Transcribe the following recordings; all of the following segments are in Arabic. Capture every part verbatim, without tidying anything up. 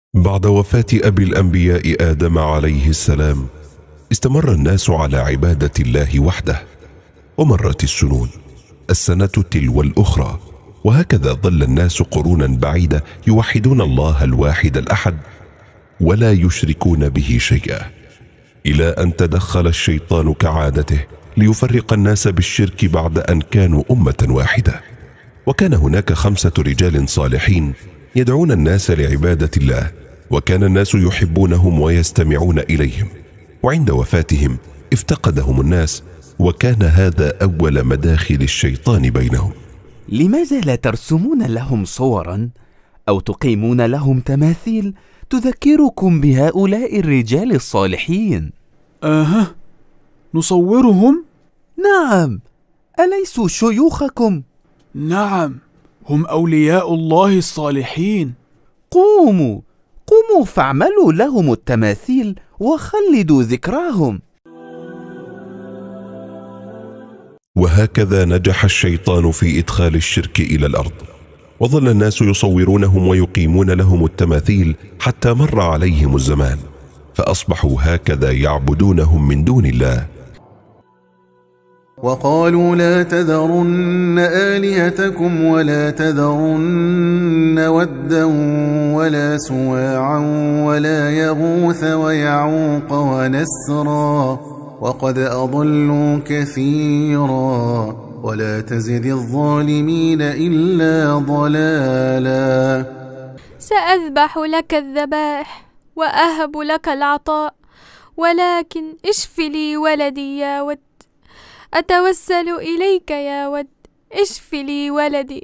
بعد وفاة أبي الأنبياء آدم عليه السلام، استمر الناس على عبادة الله وحده، ومرت السنون، السنة تلو الأخرى، وهكذا ظل الناس قرونا بعيدة يوحدون الله الواحد الأحد ولا يشركون به شيئا، إلى أن تدخل الشيطان كعادته ليفرق الناس بالشرك بعد أن كانوا أمة واحدة. وكان هناك خمسة رجال صالحين يدعون الناس لعبادة الله، وكان الناس يحبونهم ويستمعون إليهم، وعند وفاتهم افتقدهم الناس، وكان هذا أول مداخل الشيطان بينهم. لماذا لا ترسمون لهم صورا أو تقيمون لهم تماثيل تذكركم بهؤلاء الرجال الصالحين؟ آه، نصورهم؟ نعم، أليسوا شيوخكم؟ نعم، هم أولياء الله الصالحين. قوموا قوموا فاعملوا لهم التماثيل وخلدوا ذكراهم. وهكذا نجح الشيطان في إدخال الشرك إلى الأرض، وظل الناس يصورونهم ويقيمون لهم التماثيل حتى مر عليهم الزمان، فأصبحوا هكذا يعبدونهم من دون الله. وقالوا لا تذرن آلهتكم ولا تذرن ودا ولا سواعا ولا يغوث ويعوق ونسرا وقد أضلوا كثيرا ولا تزد الظالمين إلا ضلالا. سأذبح لك الذبائح وأهب لك العطاء، ولكن اشف لي ولدي يا ود، أتوسل إليك يا ود، اشف لي ولدي.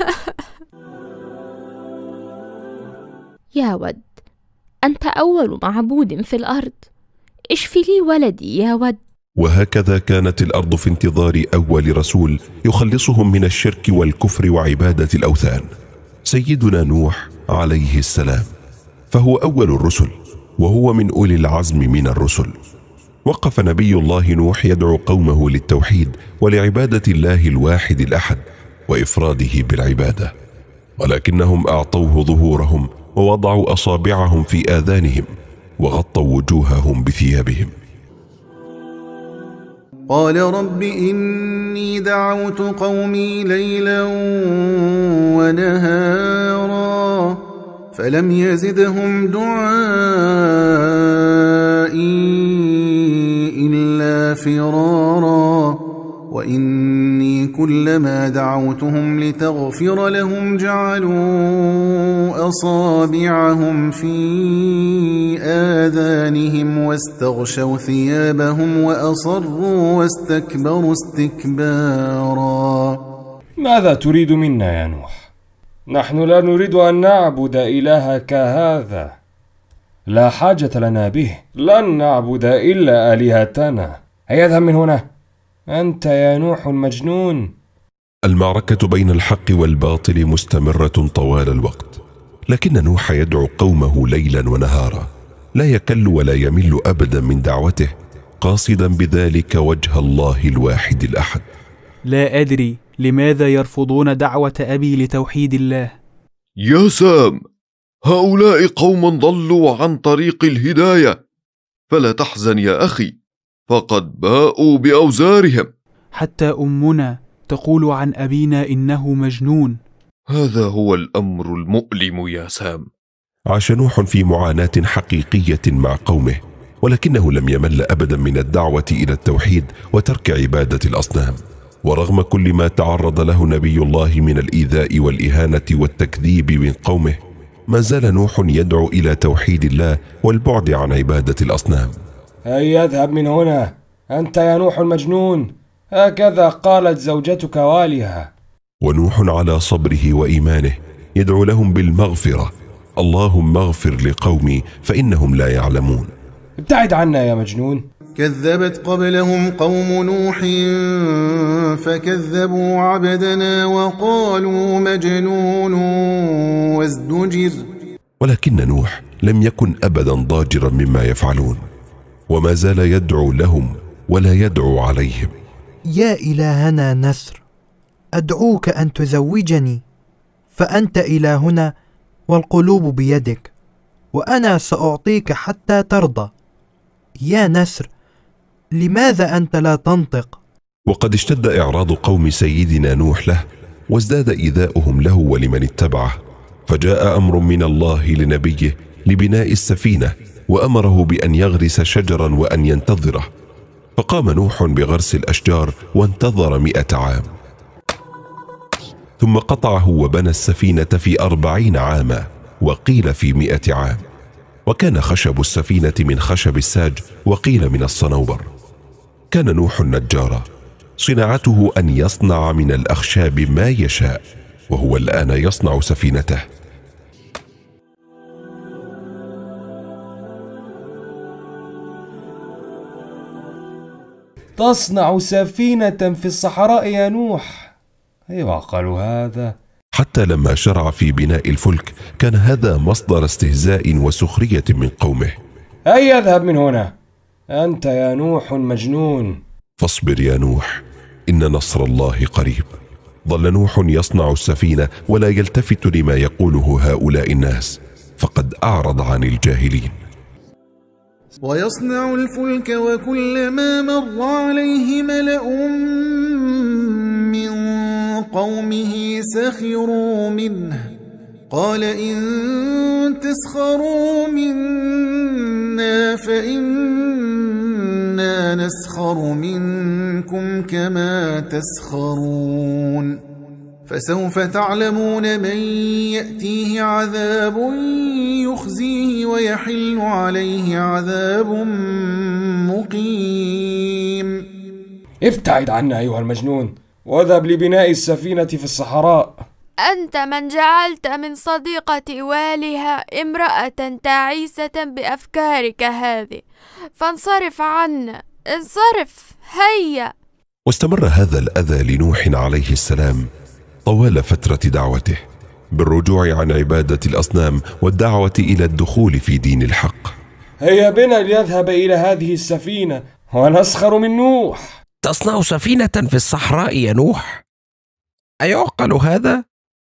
يا ود، أنت أول معبود في الأرض، اشف لي ولدي يا ود. وهكذا كانت الأرض في انتظار أول رسول يخلصهم من الشرك والكفر وعبادة الأوثان، سيدنا نوح عليه السلام، فهو أول الرسل، وهو من أولي العزم من الرسل. وقف نبي الله نوح يدعو قومه للتوحيد ولعبادة الله الواحد الأحد وإفراده بالعبادة، ولكنهم أعطوه ظهورهم ووضعوا أصابعهم في آذانهم وغطوا وجوههم بثيابهم. قال رب إني دعوت قومي ليلا ونهارا فلم يزدهم دعائي إلا فرارا وإني كلما دعوتهم لتغفر لهم جعلوا أصابعهم في آذانهم واستغشوا ثيابهم وأصروا واستكبروا استكبارا. ماذا تريد منا يا نوح؟ نحن لا نريد أن نعبد إلهك هذا، لا حاجة لنا به، لن نعبد إلا آلهتنا. هيا اذهب من هنا، أنت يا نوح المجنون. المعركة بين الحق والباطل مستمرة طوال الوقت، لكن نوح يدعو قومه ليلا ونهارا، لا يكل ولا يمل أبدا من دعوته، قاصدا بذلك وجه الله الواحد الأحد. لا أدري لماذا يرفضون دعوة أبي لتوحيد الله. يا سام، هؤلاء قوم ضلوا عن طريق الهداية، فلا تحزن يا أخي، فقد باءوا بأوزارهم. حتى أمنا تقول عن أبينا إنه مجنون. هذا هو الأمر المؤلم يا سام. عاش نوح في معاناة حقيقية مع قومه، ولكنه لم يمل أبدا من الدعوة إلى التوحيد وترك عبادة الأصنام، ورغم كل ما تعرض له نبي الله من الإيذاء والإهانة والتكذيب من قومه، ما زال نوح يدعو إلى توحيد الله والبعد عن عبادة الأصنام. هيا اذهب من هنا، أنت يا نوح المجنون، هكذا قالت زوجتك والها. ونوح على صبره وإيمانه يدعو لهم بالمغفرة، اللهم اغفر لقومي فإنهم لا يعلمون. ابتعد عنا يا مجنون. كذبت قبلهم قوم نوح فكذبوا عبدنا وقالوا مجنون وازدجر. ولكن نوح لم يكن أبدا ضاجرا مما يفعلون، وما زال يدعو لهم ولا يدعو عليهم. يا إلهنا نسر، أدعوك أن تزوجني، فأنت إلهنا والقلوب بيدك، وأنا سأعطيك حتى ترضى. يا نسر، لماذا أنت لا تنطق؟ وقد اشتد إعراض قوم سيدنا نوح له، وازداد إيذاؤهم له ولمن اتبعه، فجاء أمر من الله لنبيه لبناء السفينة، وأمره بأن يغرس شجرا وأن ينتظره. فقام نوح بغرس الأشجار وانتظر مئة عام، ثم قطعه وبنى السفينة في أربعين عاما، وقيل في مئة عام. وكان خشب السفينة من خشب الساج، وقيل من الصنوبر. كان نوح نجارا، صناعته أن يصنع من الأخشاب ما يشاء، وهو الآن يصنع سفينته. تصنع سفينة في الصحراء يا نوح؟ يعقل هذا؟ حتى لما شرع في بناء الفلك كان هذا مصدر استهزاء وسخرية من قومه. هيا اذهب من هنا، أنت يا نوح مجنون. فاصبر يا نوح، إن نصر الله قريب. ظل نوح يصنع السفينة ولا يلتفت لما يقوله هؤلاء الناس، فقد أعرض عن الجاهلين. ويصنع الفلك وكلما مر عليه ملأ من قومه سخروا منه قال إن تسخروا منا فإنا نسخر منكم كما تسخرون فسوف تعلمون من يأتيه عذاب يخزيه ويحل عليه عذاب مقيم. ابتعد عنا أيها المجنون، واذهب لبناء السفينة في الصحراء. أنت من جعلت من صديقة والها امرأة تعيسة بأفكارك هذه، فانصرف عنا، انصرف، هيا. واستمر هذا الأذى لنوح عليه السلام طوال فترة دعوته، بالرجوع عن عبادة الأصنام والدعوة إلى الدخول في دين الحق. هيا بنا لنذهب إلى هذه السفينة ونسخر من نوح. تصنع سفينة في الصحراء يا نوح؟ أيعقل هذا؟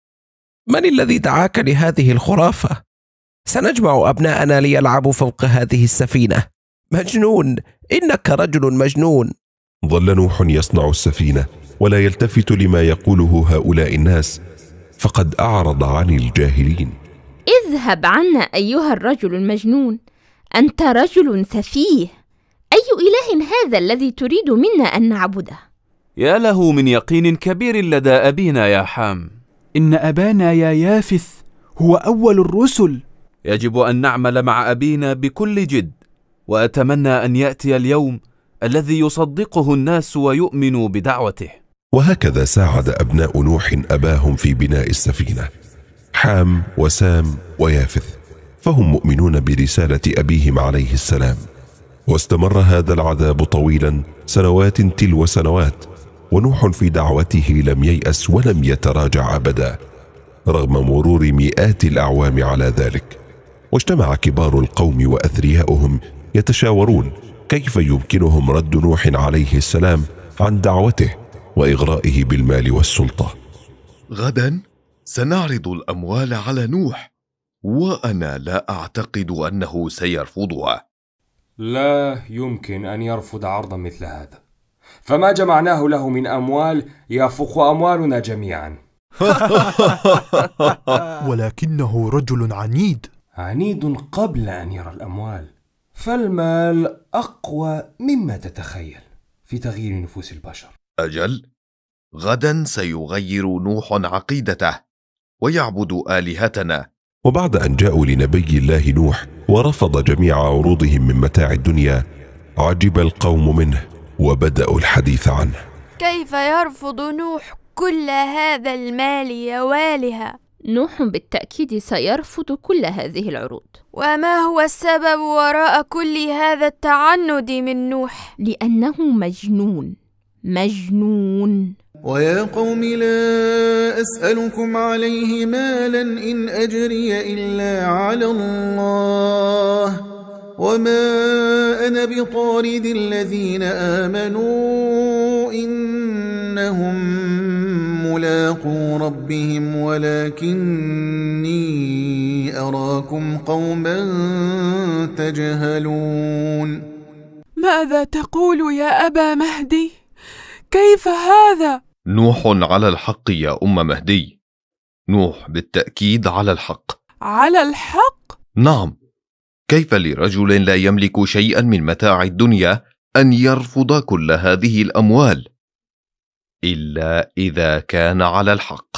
من الذي دعاك لهذه الخرافة؟ سنجمع أبناءنا ليلعبوا فوق هذه السفينة. مجنون، إنك رجل مجنون. ظل نوح يصنع السفينة ولا يلتفت لما يقوله هؤلاء الناس، فقد أعرض عن الجاهلين. اذهب عنا أيها الرجل المجنون، أنت رجل سفيه. أي إله هذا الذي تريد منا أن نعبده؟ يا له من يقين كبير لدى أبينا يا حام. إن أبانا يا يافث هو أول الرسل. يجب أن نعمل مع أبينا بكل جد، وأتمنى أن يأتي اليوم الذي يصدقه الناس ويؤمنوا بدعوته. وهكذا ساعد أبناء نوح أباهم في بناء السفينة، حام وسام ويافث، فهم مؤمنون برسالة أبيهم عليه السلام. واستمر هذا العذاب طويلا، سنوات تلو سنوات، ونوح في دعوته لم ييأس ولم يتراجع أبدا رغم مرور مئات الأعوام على ذلك. واجتمع كبار القوم وأثرياؤهم يتشاورون كيف يمكنهم رد نوح عليه السلام عن دعوته وإغرائه بالمال والسلطة. غدا سنعرض الأموال على نوح، وأنا لا أعتقد أنه سيرفضها. لا يمكن أن يرفض عرضا مثل هذا، فما جمعناه له من أموال يفوق أموالنا جميعا. ولكنه رجل عنيد. عنيد قبل أن يرى الأموال، فالمال أقوى مما تتخيل في تغيير نفوس البشر. أجل، غدا سيغير نوح عقيدته ويعبد آلهتنا. وبعد أن جاءوا لنبي الله نوح ورفض جميع عروضهم من متاع الدنيا، عجب القوم منه وبدأوا الحديث عنه. كيف يرفض نوح كل هذا المال يا والها؟ نوح بالتأكيد سيرفض كل هذه العروض. وما هو السبب وراء كل هذا التعند من نوح؟ لأنه مجنون مجنون. ويا قوم لا أسألكم عليه مالا إن أجري إلا على الله وما أنا بطارد الذين آمنوا إنهم ملاقو ربهم ولكني أراكم قوما تجهلون. ماذا تقول يا أبا مهدي؟ كيف هذا؟ نوح على الحق يا أم مهدي. نوح بالتأكيد على الحق. على الحق؟ نعم. كيف لرجل لا يملك شيئا من متاع الدنيا أن يرفض كل هذه الأموال إلا إذا كان على الحق؟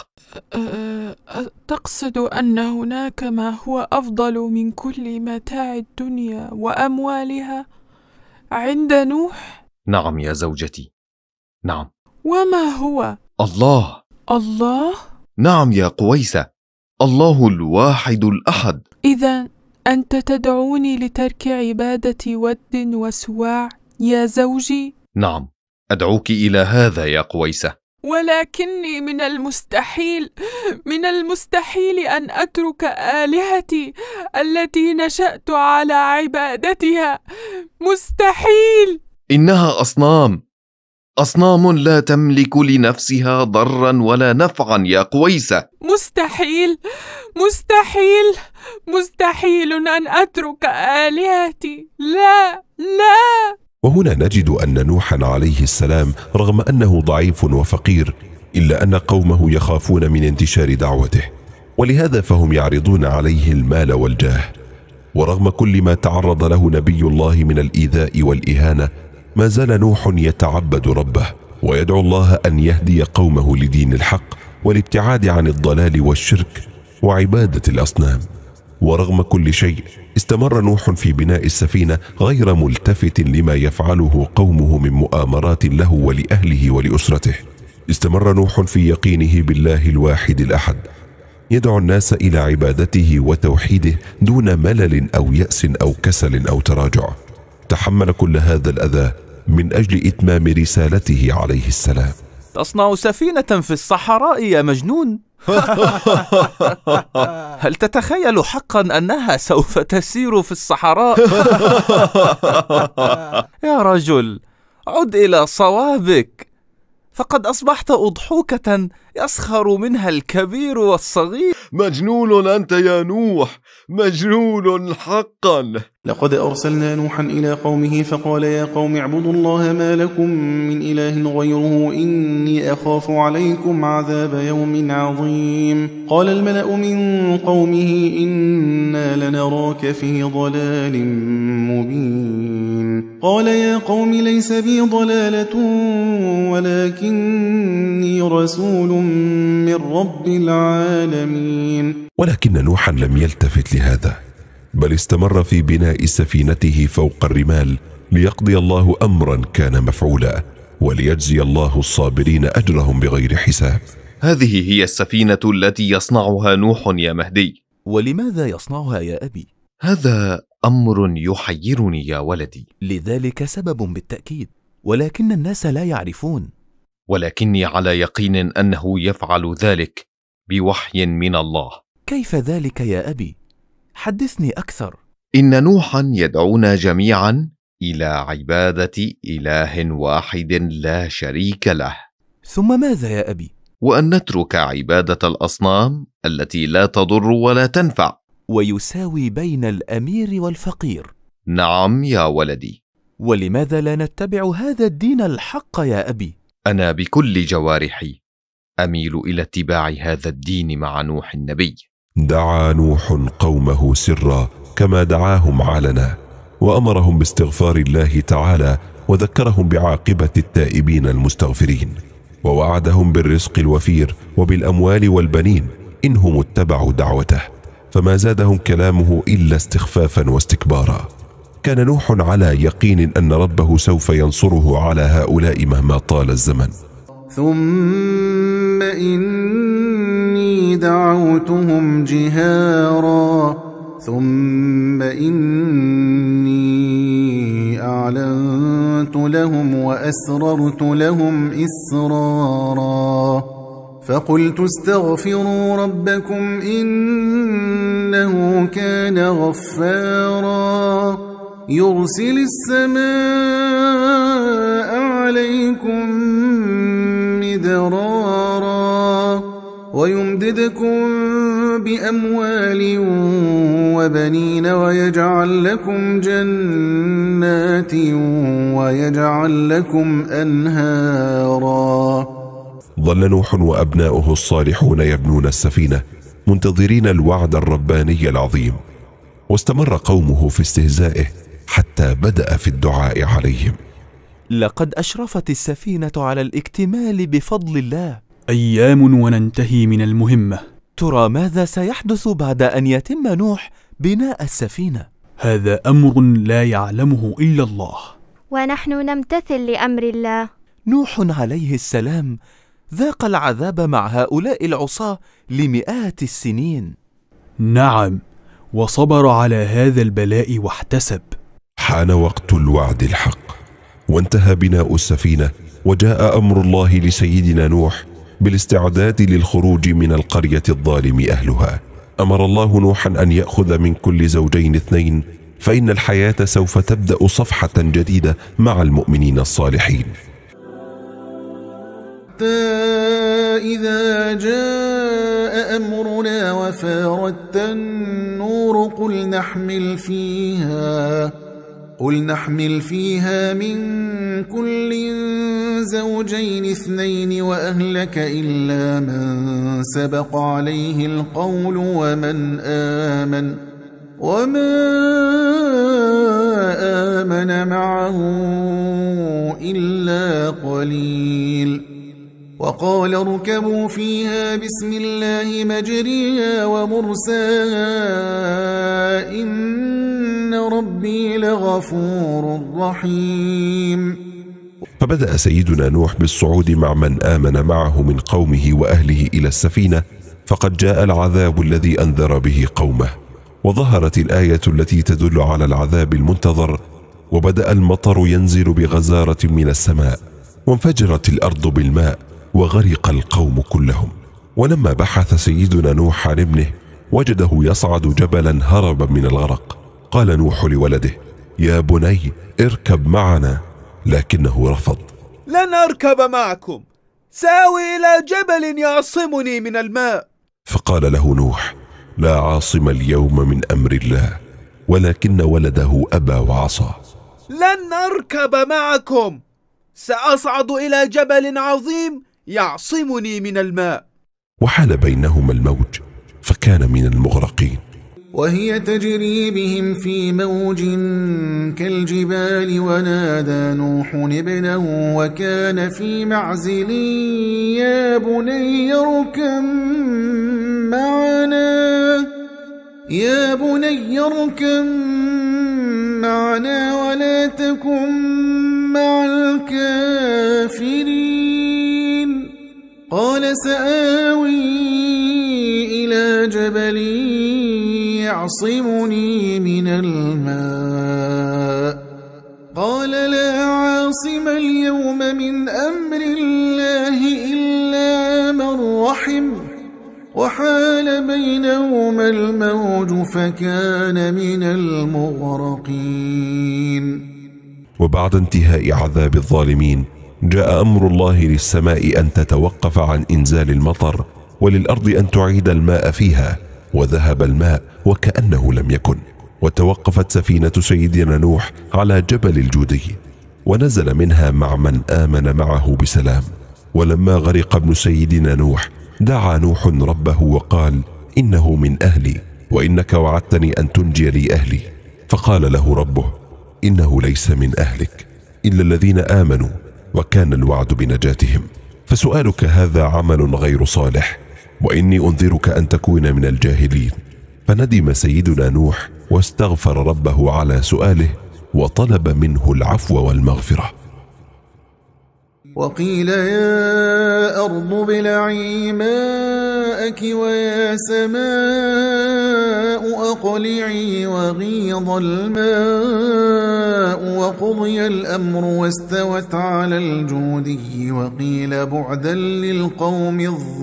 تقصد أن هناك ما هو أفضل من كل متاع الدنيا وأموالها عند نوح؟ نعم يا زوجتي، نعم. وما هو؟ الله. الله؟ نعم يا قويسة، الله الواحد الأحد. إذن أنت تدعوني لترك عبادة ود وسواع يا زوجي؟ نعم، أدعوك إلى هذا يا قويسة. ولكني من المستحيل من المستحيل أن أترك آلهتي التي نشأت على عبادتها. مستحيل. إنها أصنام، أصنام لا تملك لنفسها ضرا ولا نفعا يا قويسة. مستحيل مستحيل مستحيل أن أترك آلهتي. لا لا. وهنا نجد أن نوحا عليه السلام رغم أنه ضعيف وفقير إلا أن قومه يخافون من انتشار دعوته، ولهذا فهم يعرضون عليه المال والجاه. ورغم كل ما تعرض له نبي الله من الإيذاء والإهانة ما زال نوح يتعبد ربه ويدعو الله أن يهدي قومه لدين الحق والابتعاد عن الضلال والشرك وعبادة الأصنام. ورغم كل شيء استمر نوح في بناء السفينة غير ملتفت لما يفعله قومه من مؤامرات له ولأهله ولأسرته. استمر نوح في يقينه بالله الواحد الأحد، يدعو الناس إلى عبادته وتوحيده دون ملل أو يأس أو كسل أو تراجع. تحمل كل هذا الأذى من أجل إتمام رسالته عليه السلام. تصنع سفينة في الصحراء يا مجنون؟ هل تتخيل حقا أنها سوف تسير في الصحراء؟ يا رجل، عد إلى صوابك، فقد أصبحت أضحوكة يسخر منها الكبير والصغير. مجنون أنت يا نوح، مجنون حقا. لقد أرسلنا نوحا إلى قومه فقال يا قوم اعبدوا الله ما لكم من إله غيره إني أخاف عليكم عذاب يوم عظيم. قال الملأ من قومه إنا لنراك في ضلال مبين. قال يا قوم ليس بي ضلالة ولكني رسول من رب العالمين. ولكن نوحا لم يلتفت لهذا، بل استمر في بناء سفينته فوق الرمال ليقضي الله أمرا كان مفعولا وليجزي الله الصابرين أجرهم بغير حساب. هذه هي السفينة التي يصنعها نوح يا مهدي. ولماذا يصنعها يا أبي؟ هذا أمر يحيرني يا ولدي. لذلك سبب بالتأكيد، ولكن الناس لا يعرفون. ولكني على يقين أنه يفعل ذلك بوحي من الله. كيف ذلك يا أبي؟ حدثني أكثر. إن نوحا يدعونا جميعا إلى عبادة إله واحد لا شريك له. ثم ماذا يا أبي؟ وأن نترك عبادة الأصنام التي لا تضر ولا تنفع. ويساوي بين الأمير والفقير. نعم يا ولدي. ولماذا لا نتبع هذا الدين الحق يا أبي؟ أنا بكل جوارحي أميل إلى اتباع هذا الدين مع نوح النبي. دعا نوح قومه سرا كما دعاهم علنا، وأمرهم باستغفار الله تعالى وذكرهم بعاقبة التائبين المستغفرين، ووعدهم بالرزق الوفير وبالأموال والبنين إنهم اتبعوا دعوته، فما زادهم كلامه إلا استخفافا واستكبارا. كان نوح على يقين أن ربه سوف ينصره على هؤلاء مهما طال الزمن. ثم إني دعوتهم جهارا ثم إني أعلنت لهم وأسررت لهم إسرارا فقلت استغفروا ربكم إنه كان غفارا يرسل السماء عليكم مدرارا ويمددكم بأموال وبنين ويجعل لكم جنات ويجعل لكم أنهارا. ظل نوح وأبناؤه الصالحون يبنون السفينة منتظرين الوعد الرباني العظيم، واستمر قومه في استهزائه حتى بدأ في الدعاء عليهم. لقد أشرفت السفينة على الاكتمال بفضل الله. أيام وننتهي من المهمة. ترى ماذا سيحدث بعد أن يتم نوح بناء السفينة؟ هذا أمر لا يعلمه إلا الله، ونحن نمتثل لأمر الله. نوح عليه السلام ذاق العذاب مع هؤلاء العصاة لمئات السنين. نعم، وصبر على هذا البلاء واحتسب. حان وقت الوعد الحق، وانتهى بناء السفينة، وجاء أمر الله لسيدنا نوح بالاستعداد للخروج من القرية الظالم أهلها. أمر الله نوحا أن يأخذ من كل زوجين اثنين، فإن الحياة سوف تبدأ صفحة جديدة مع المؤمنين الصالحين. إذا جاء أمرنا وفارت النور قل نحمل فيها قل نحمل فيها من كل زوجين اثنين وأهلك إلا من سبق عليه القول ومن آمن وما آمن معه إلا قليل. وقال اركبوا فيها بسم الله مجريها ومرساها إن ربي لغفور رحيم. فبدأ سيدنا نوح بالصعود مع من آمن معه من قومه وأهله إلى السفينة، فقد جاء العذاب الذي أنذر به قومه، وظهرت الآية التي تدل على العذاب المنتظر، وبدأ المطر ينزل بغزارة من السماء، وانفجرت الأرض بالماء، وغرق القوم كلهم. ولما بحث سيدنا نوح عن ابنه وجده يصعد جبلا هربا من الغرق. قال نوح لولده: يا بني اركب معنا، لكنه رفض. لن أركب معكم، سآوي إلى جبل يعصمني من الماء. فقال له نوح: لا عاصم اليوم من أمر الله، ولكن ولده أبى وعصى. لن أركب معكم، سأصعد إلى جبل عظيم يعصمني من الماء. وحال بينهما الموج فكان من المغرقين. وهي تجري بهم في موج كالجبال ونادى نوح ابنه وكان في معزل يا بني اركب معنا يا بني اركب معنا ولا تكن مع الكافرين. قال سآوي إلى جبل يعصمني من الماء. قال لا عاصم اليوم من أمر الله إلا من رحم، وحال بينهما الموج فكان من المغرقين. وبعد انتهاء عذاب الظالمين جاء أمر الله للسماء أن تتوقف عن إنزال المطر، وللأرض أن تعيد الماء فيها، وذهب الماء وكأنه لم يكن. وتوقفت سفينة سيدنا نوح على جبل الجودي، ونزل منها مع من آمن معه بسلام. ولما غرق ابن سيدنا نوح دعا نوح ربه وقال: إنه من أهلي، وإنك وعدتني أن تنجي لي أهلي. فقال له ربه: إنه ليس من أهلك إلا الذين آمنوا وكان الوعد بنجاتهم، فسؤالك هذا عمل غير صالح، وإني أنذرك أن تكون من الجاهلين. فندم سيدنا نوح واستغفر ربه على سؤاله، وطلب منه العفو والمغفرة. وقيل يا أرض ابلعي ماءك ويا سماء أقلعي وغيض الماء وقضي الأمر واستوت على الجودي، وقيل بعدا للقوم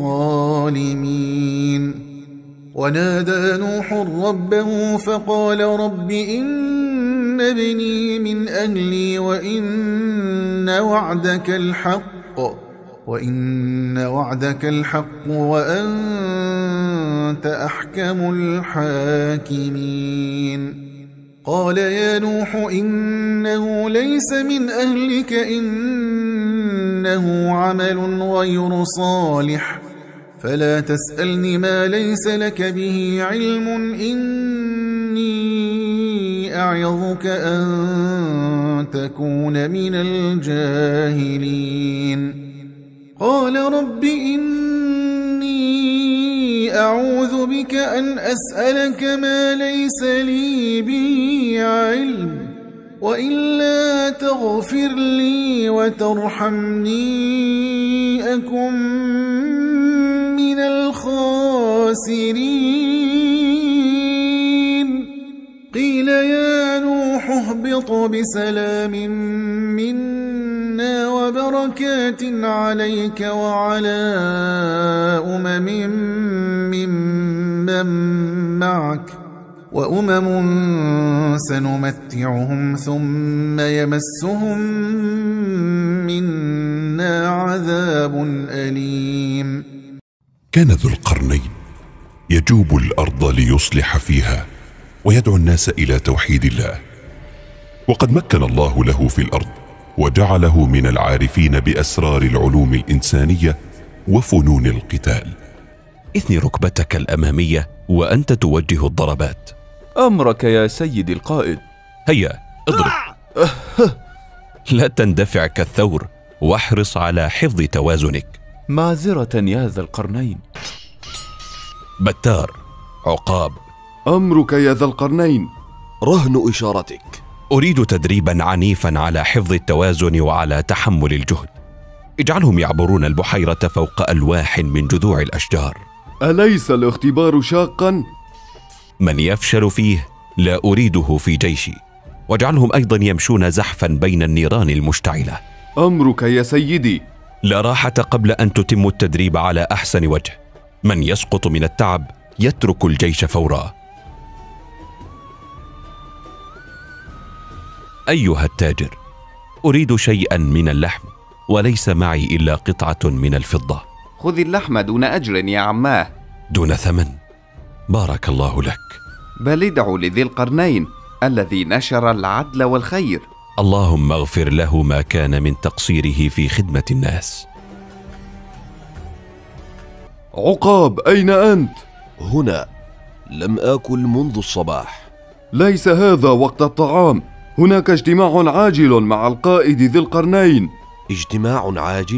الظالمين. ونادى نوح ربه فقال رب إن ابني من أهلي وإن وعدك الحق وإن وعدك الحق وأنت أحكم الحاكمين. قال يا نوح إنه ليس من أهلك إنه عمل غير صالح فلا تسألني ما ليس لك به علم إني أعظك أن تكون من الجاهلين. قال رب إني أعوذ بك أن أسألك ما ليس لي به علم وإلا تغفر لي وترحمني أكن من الخاسرين. قيل يا نوح اهبط بسلام منا وبركات عليك وعلى أمم ممن معك وأمم سنمتعهم ثم يمسهم منا عذاب أليم. كان ذو القرنين يجوب الأرض ليصلح فيها ويدعو الناس إلى توحيد الله، وقد مكن الله له في الأرض وجعله من العارفين بأسرار العلوم الإنسانية وفنون القتال. اثني ركبتك الأمامية وأنت توجه الضربات. أمرك يا سيدي القائد. هيا اضرب. لا تندفع كالثور واحرص على حفظ توازنك. معذرة يا ذا القرنين. بتار. عقاب. أمرك يا ذا القرنين. رهن إشارتك. أريد تدريبا عنيفا على حفظ التوازن وعلى تحمل الجهد. اجعلهم يعبرون البحيرة فوق ألواح من جذوع الأشجار. أليس الاختبار شاقا؟ من يفشل فيه لا أريده في جيشي، واجعلهم أيضا يمشون زحفا بين النيران المشتعلة. أمرك يا سيدي. لا راحة قبل أن تتم التدريب على أحسن وجه. من يسقط من التعب يترك الجيش فورا. أيها التاجر، أريد شيئا من اللحم وليس معي إلا قطعة من الفضة. خذ اللحم دون أجر يا عماه. دون ثمن؟ بارك الله لك. بل ادعوا لذي القرنين الذي نشر العدل والخير. اللهم اغفر له ما كان من تقصيره في خدمة الناس. عقاب، أين أنت؟ هنا، لم آكل منذ الصباح. ليس هذا وقت الطعام، هناك اجتماع عاجل مع القائد ذي القرنين. اجتماع عاجل؟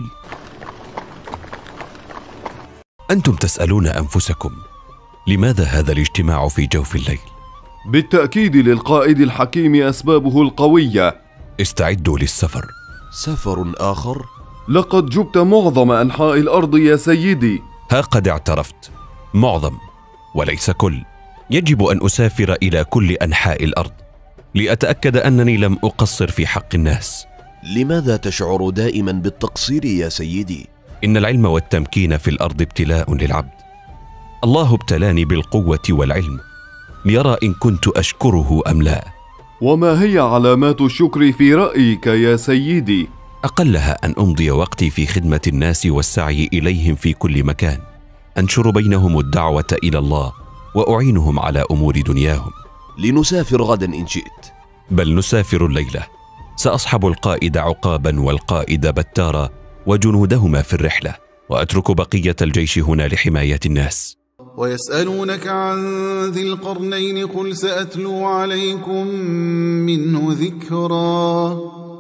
أنتم تسألون أنفسكم لماذا هذا الاجتماع في جوف الليل؟ بالتأكيد للقائد الحكيم أسبابه القوية. استعدوا للسفر. سفر آخر؟ لقد جبت معظم أنحاء الأرض يا سيدي. ها قد اعترفت، معظم وليس كل. يجب أن أسافر إلى كل أنحاء الأرض لأتأكد أنني لم أقصر في حق الناس. لماذا تشعر دائما بالتقصير يا سيدي؟ إن العلم والتمكين في الأرض ابتلاء للعبد. الله ابتلاني بالقوة والعلم ليرى إن كنت أشكره أم لا. وما هي علامات الشكر في رأيك يا سيدي؟ أقلها أن أمضي وقتي في خدمة الناس والسعي إليهم في كل مكان، أنشر بينهم الدعوة إلى الله وأعينهم على أمور دنياهم. لنسافر غدا إن شئت. بل نسافر الليلة. سأصحب القائد عقابا والقائد بتارا وجنودهما في الرحلة، وأترك بقية الجيش هنا لحماية الناس. ويسألونك عن ذي القرنين قل سأتلو عليكم منه ذكرا.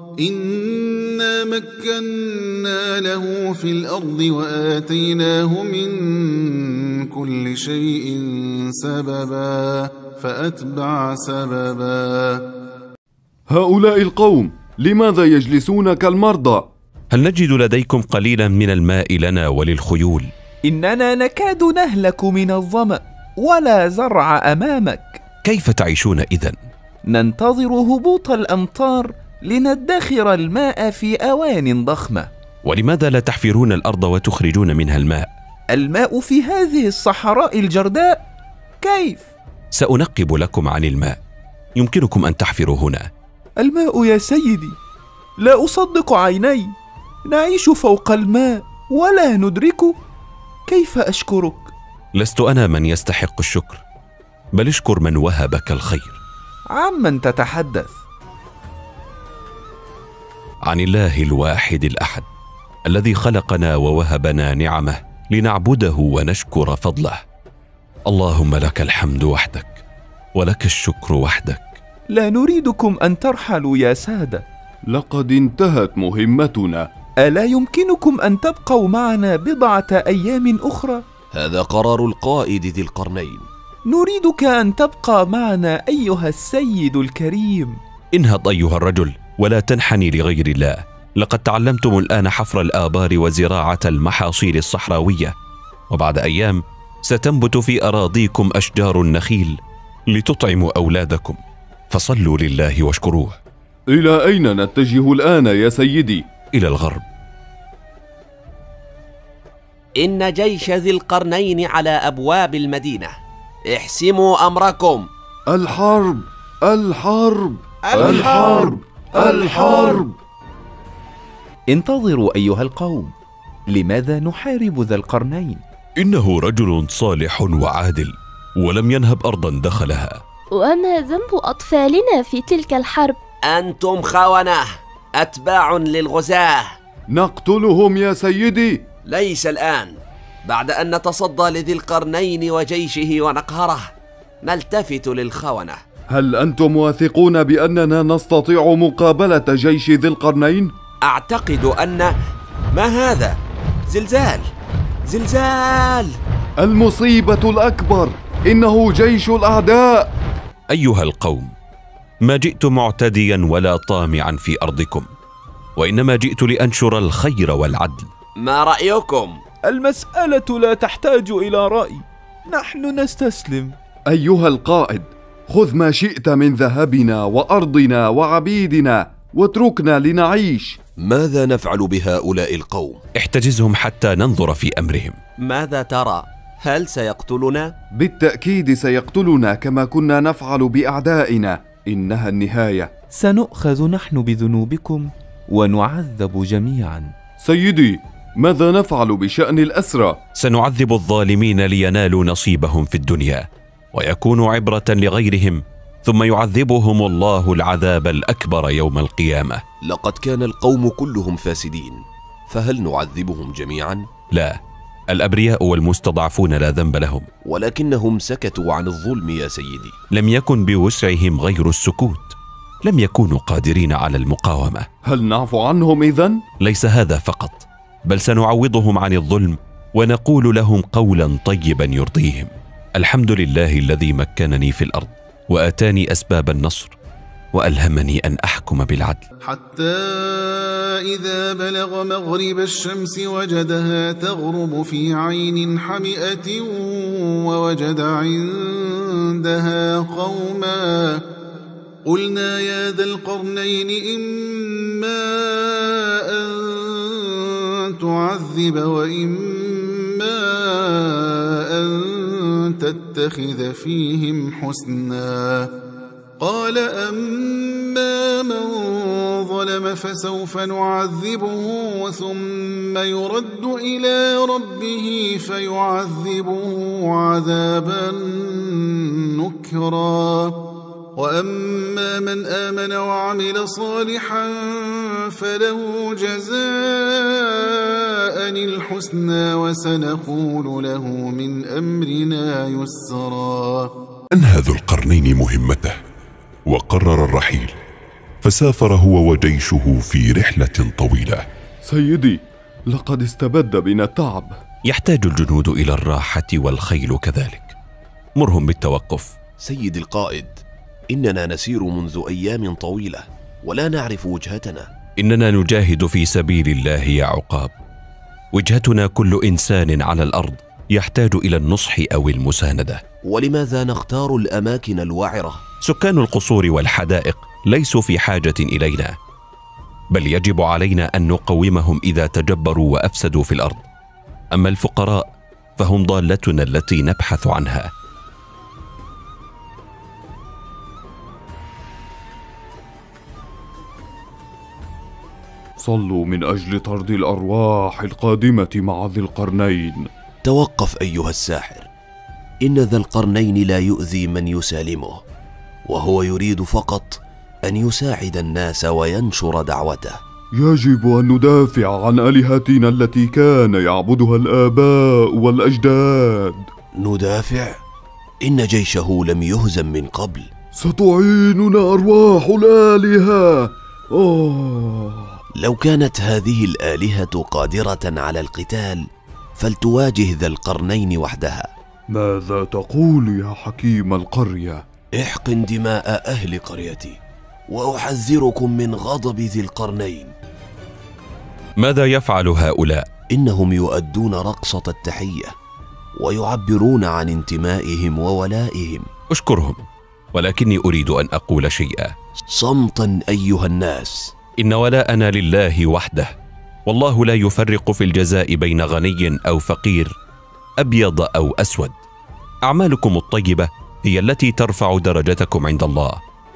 إنا مكنا له في الأرض وآتيناه من كل شيء سببا فأتبع سببا. هؤلاء القوم لماذا يجلسون كالمرضى؟ هل نجد لديكم قليلا من الماء لنا وللخيول؟ إننا نكاد نهلك من الظمأ ولا زرع أمامك. كيف تعيشون إذن؟ ننتظر هبوط الأمطار لندخر الماء في أوان ضخمة. ولماذا لا تحفرون الأرض وتخرجون منها الماء؟ الماء في هذه الصحراء الجرداء، كيف؟ سأنقب لكم عن الماء، يمكنكم أن تحفروا هنا. الماء يا سيدي، لا أصدق عيني، نعيش فوق الماء ولا ندركه؟ كيف أشكرك؟ لست أنا من يستحق الشكر، بل اشكر من وهبك الخير. عمن تتحدث؟ عن الله الواحد الأحد الذي خلقنا ووهبنا نعمه لنعبده ونشكر فضله. اللهم لك الحمد وحدك، ولك الشكر وحدك. لا نريدكم أن ترحلوا يا سادة، لقد انتهت مهمتنا. ألا يمكنكم أن تبقوا معنا بضعة أيام أخرى؟ هذا قرار القائد ذي القرنين. نريدك أن تبقى معنا أيها السيد الكريم. انهض أيها الرجل ولا تنحني لغير الله. لقد تعلمتم الآن حفر الآبار وزراعة المحاصيل الصحراوية، وبعد أيام ستنبت في أراضيكم أشجار النخيل لتطعموا أولادكم، فصلوا لله واشكروه. إلى أين نتجه الآن يا سيدي؟ إلى الغرب. إن جيش ذي القرنين على أبواب المدينة، احسموا أمركم. الحرب الحرب الحرب الحرب. انتظروا أيها القوم، لماذا نحارب ذا القرنين؟ إنه رجل صالح وعادل، ولم ينهب أرضا دخلها. وما ذنب أطفالنا في تلك الحرب؟ أنتم خونة، أتباع للغزاة. نقتلهم يا سيدي. ليس الآن، بعد أن نتصدى لذي القرنين وجيشه ونقهره نلتفت للخونة. هل أنتم واثقون بأننا نستطيع مقابلة جيش ذي القرنين؟ أعتقد أن... ما هذا؟ زلزال زلزال. المصيبة الأكبر، إنه جيش الأعداء. أيها القوم، ما جئت معتديا ولا طامعا في أرضكم، وإنما جئت لأنشر الخير والعدل. ما رأيكم؟ المسألة لا تحتاج إلى رأي، نحن نستسلم. أيها القائد، خذ ما شئت من ذهبنا وأرضنا وعبيدنا واتركنا لنعيش. ماذا نفعل بهؤلاء القوم؟ احتجزهم حتى ننظر في أمرهم. ماذا ترى؟ هل سيقتلنا؟ بالتأكيد سيقتلنا كما كنا نفعل بأعدائنا. إنها النهاية. سنؤخذ نحن بذنوبكم ونعذب جميعا. سيدي، ماذا نفعل بشأن الأسرى؟ سنعذب الظالمين لينالوا نصيبهم في الدنيا ويكونوا عبرة لغيرهم، ثم يعذبهم الله العذاب الأكبر يوم القيامة. لقد كان القوم كلهم فاسدين، فهل نعذبهم جميعا؟ لا، الأبرياء والمستضعفون لا ذنب لهم. ولكنهم سكتوا عن الظلم يا سيدي. لم يكن بوسعهم غير السكوت، لم يكونوا قادرين على المقاومة. هل نعفو عنهم إذن؟ ليس هذا فقط، بل سنعوضهم عن الظلم ونقول لهم قولا طيبا يرضيهم. الحمد لله الذي مكنني في الأرض وآتاني أسباب النصر وألهمني أن أحكم بالعدل. حتى إذا بلغ مغرب الشمس وجدها تغرب في عين حمئة ووجد عندها قوما. قلنا يا ذا القرنين إما أن تعذب وإما أن تتخذ فيهم حسنا. قال أما من ظلم فسوف نعذبه ثم يرد إلى ربه فيعذبه عذابا نكرا. وأما من آمن وعمل صالحا فله جزاء الحسنى وسنقول له من أمرنا يسرا. أنهى ذو القرنين مهمته وقرر الرحيل، فسافر هو وجيشه في رحلة طويلة. سيدي، لقد استبد بنا التعب. يحتاج الجنود إلى الراحة والخيل كذلك، مرهم بالتوقف. سيد القائد، إننا نسير منذ أيام طويلة ولا نعرف وجهتنا. إننا نجاهد في سبيل الله يا عقاب. وجهتنا كل إنسان على الأرض يحتاج إلى النصح أو المساندة. ولماذا نختار الأماكن الوعرة؟ سكان القصور والحدائق ليسوا في حاجة إلينا، بل يجب علينا أن نقومهم إذا تجبروا وأفسدوا في الأرض. أما الفقراء فهم ضالتنا التي نبحث عنها. صلوا من أجل طرد الأرواح القادمة مع ذي القرنين. توقف أيها الساحر، إن ذا القرنين لا يؤذي من يسالمه، وهو يريد فقط أن يساعد الناس وينشر دعوته. يجب أن ندافع عن آلهتنا التي كان يعبدها الآباء والأجداد. ندافع؟ إن جيشه لم يهزم من قبل. ستعيننا أرواح الآلهة. أوه. لو كانت هذه الآلهة قادرة على القتال فلتواجه ذا القرنين وحدها. ماذا تقول يا حكيم القرية؟ احقن دماء أهل قريتي وأحذركم من غضب ذي القرنين. ماذا يفعل هؤلاء؟ إنهم يؤدون رقصة التحية ويعبرون عن انتمائهم وولائهم. أشكرهم، ولكني أريد أن أقول شيئا. صمتا أيها الناس. إن ولاءنا لله وحده، والله لا يفرق في الجزاء بين غني أو فقير، أبيض أو أسود. أعمالكم الطيبة هي التي ترفع درجتكم عند الله.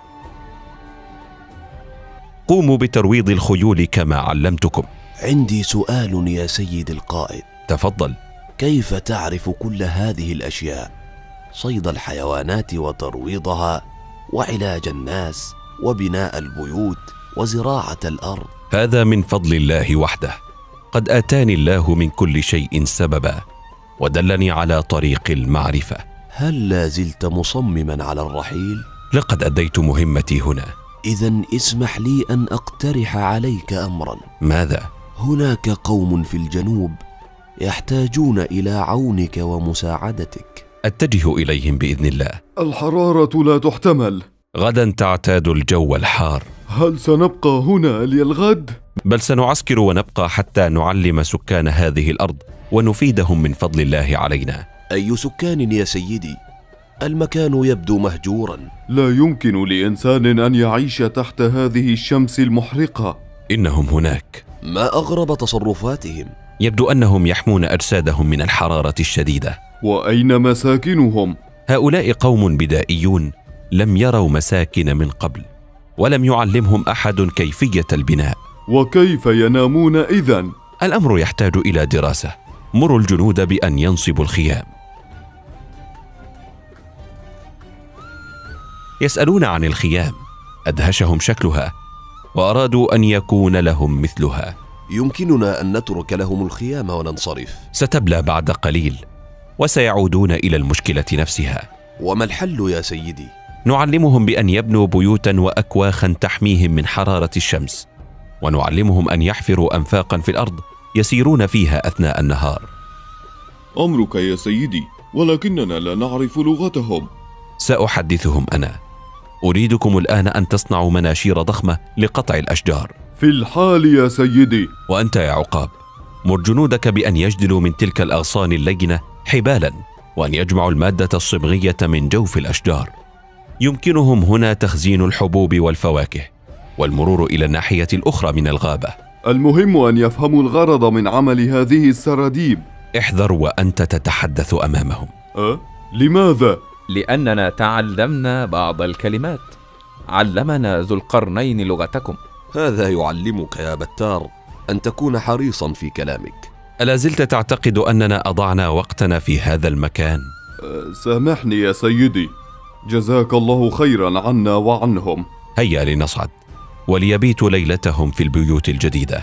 قوموا بترويض الخيول كما علمتكم. عندي سؤال يا سيد القائد. تفضل. كيف تعرف كل هذه الأشياء؟ صيد الحيوانات وترويضها، وعلاج الناس، وبناء البيوت، وزراعة الأرض. هذا من فضل الله وحده. قد آتاني الله من كل شيء سببا، ودلني على طريق المعرفة. هل لا زلت مصمما على الرحيل؟ لقد أديت مهمتي هنا. إذن اسمح لي أن أقترح عليك أمرا. ماذا؟ هناك قوم في الجنوب يحتاجون إلى عونك ومساعدتك. أتجه إليهم بإذن الله. الحرارة لا تحتمل. غدا تعتاد الجو الحار. هل سنبقى هنا للغد؟ بل سنعسكر ونبقى حتى نعلم سكان هذه الأرض ونفيدهم من فضل الله علينا. أي سكان يا سيدي؟ المكان يبدو مهجورا. لا يمكن لإنسان أن يعيش تحت هذه الشمس المحرقة. إنهم هناك. ما أغرب تصرفاتهم. يبدو أنهم يحمون أجسادهم من الحرارة الشديدة. وأين مساكنهم؟ هؤلاء قوم بدائيون لم يروا مساكن من قبل، ولم يعلمهم أحد كيفية البناء. وكيف ينامون إذن؟ الأمر يحتاج إلى دراسة. مروا الجنود بأن ينصبوا الخيام. يسألون عن الخيام، أدهشهم شكلها وأرادوا أن يكون لهم مثلها. يمكننا أن نترك لهم الخيام وننصرف. ستبلى بعد قليل وسيعودون إلى المشكلة نفسها. وما الحل يا سيدي؟ نعلمهم بأن يبنوا بيوتا وأكواخا تحميهم من حرارة الشمس، ونعلمهم أن يحفروا أنفاقا في الأرض يسيرون فيها أثناء النهار. أمرك يا سيدي، ولكننا لا نعرف لغتهم. سأحدثهم أنا. أريدكم الآن أن تصنعوا مناشير ضخمة لقطع الأشجار. في الحال يا سيدي. وأنت يا عقاب، مر جنودك بأن يجدلوا من تلك الأغصان اللينة حبالا، وأن يجمعوا المادة الصبغية من جوف الأشجار. يمكنهم هنا تخزين الحبوب والفواكه، والمرور إلى الناحية الأخرى من الغابة. المهم أن يفهموا الغرض من عمل هذه السراديب. احذر وأنت تتحدث أمامهم. أه؟ لماذا؟ لأننا تعلمنا بعض الكلمات. علمنا ذو القرنين لغتكم. هذا يعلمك يا بتار أن تكون حريصا في كلامك. ألا زلت تعتقد أننا أضعنا وقتنا في هذا المكان؟ أه سامحني يا سيدي، جزاك الله خيرا عنا وعنهم. هيا لنصعد وليبيتوا ليلتهم في البيوت الجديدة.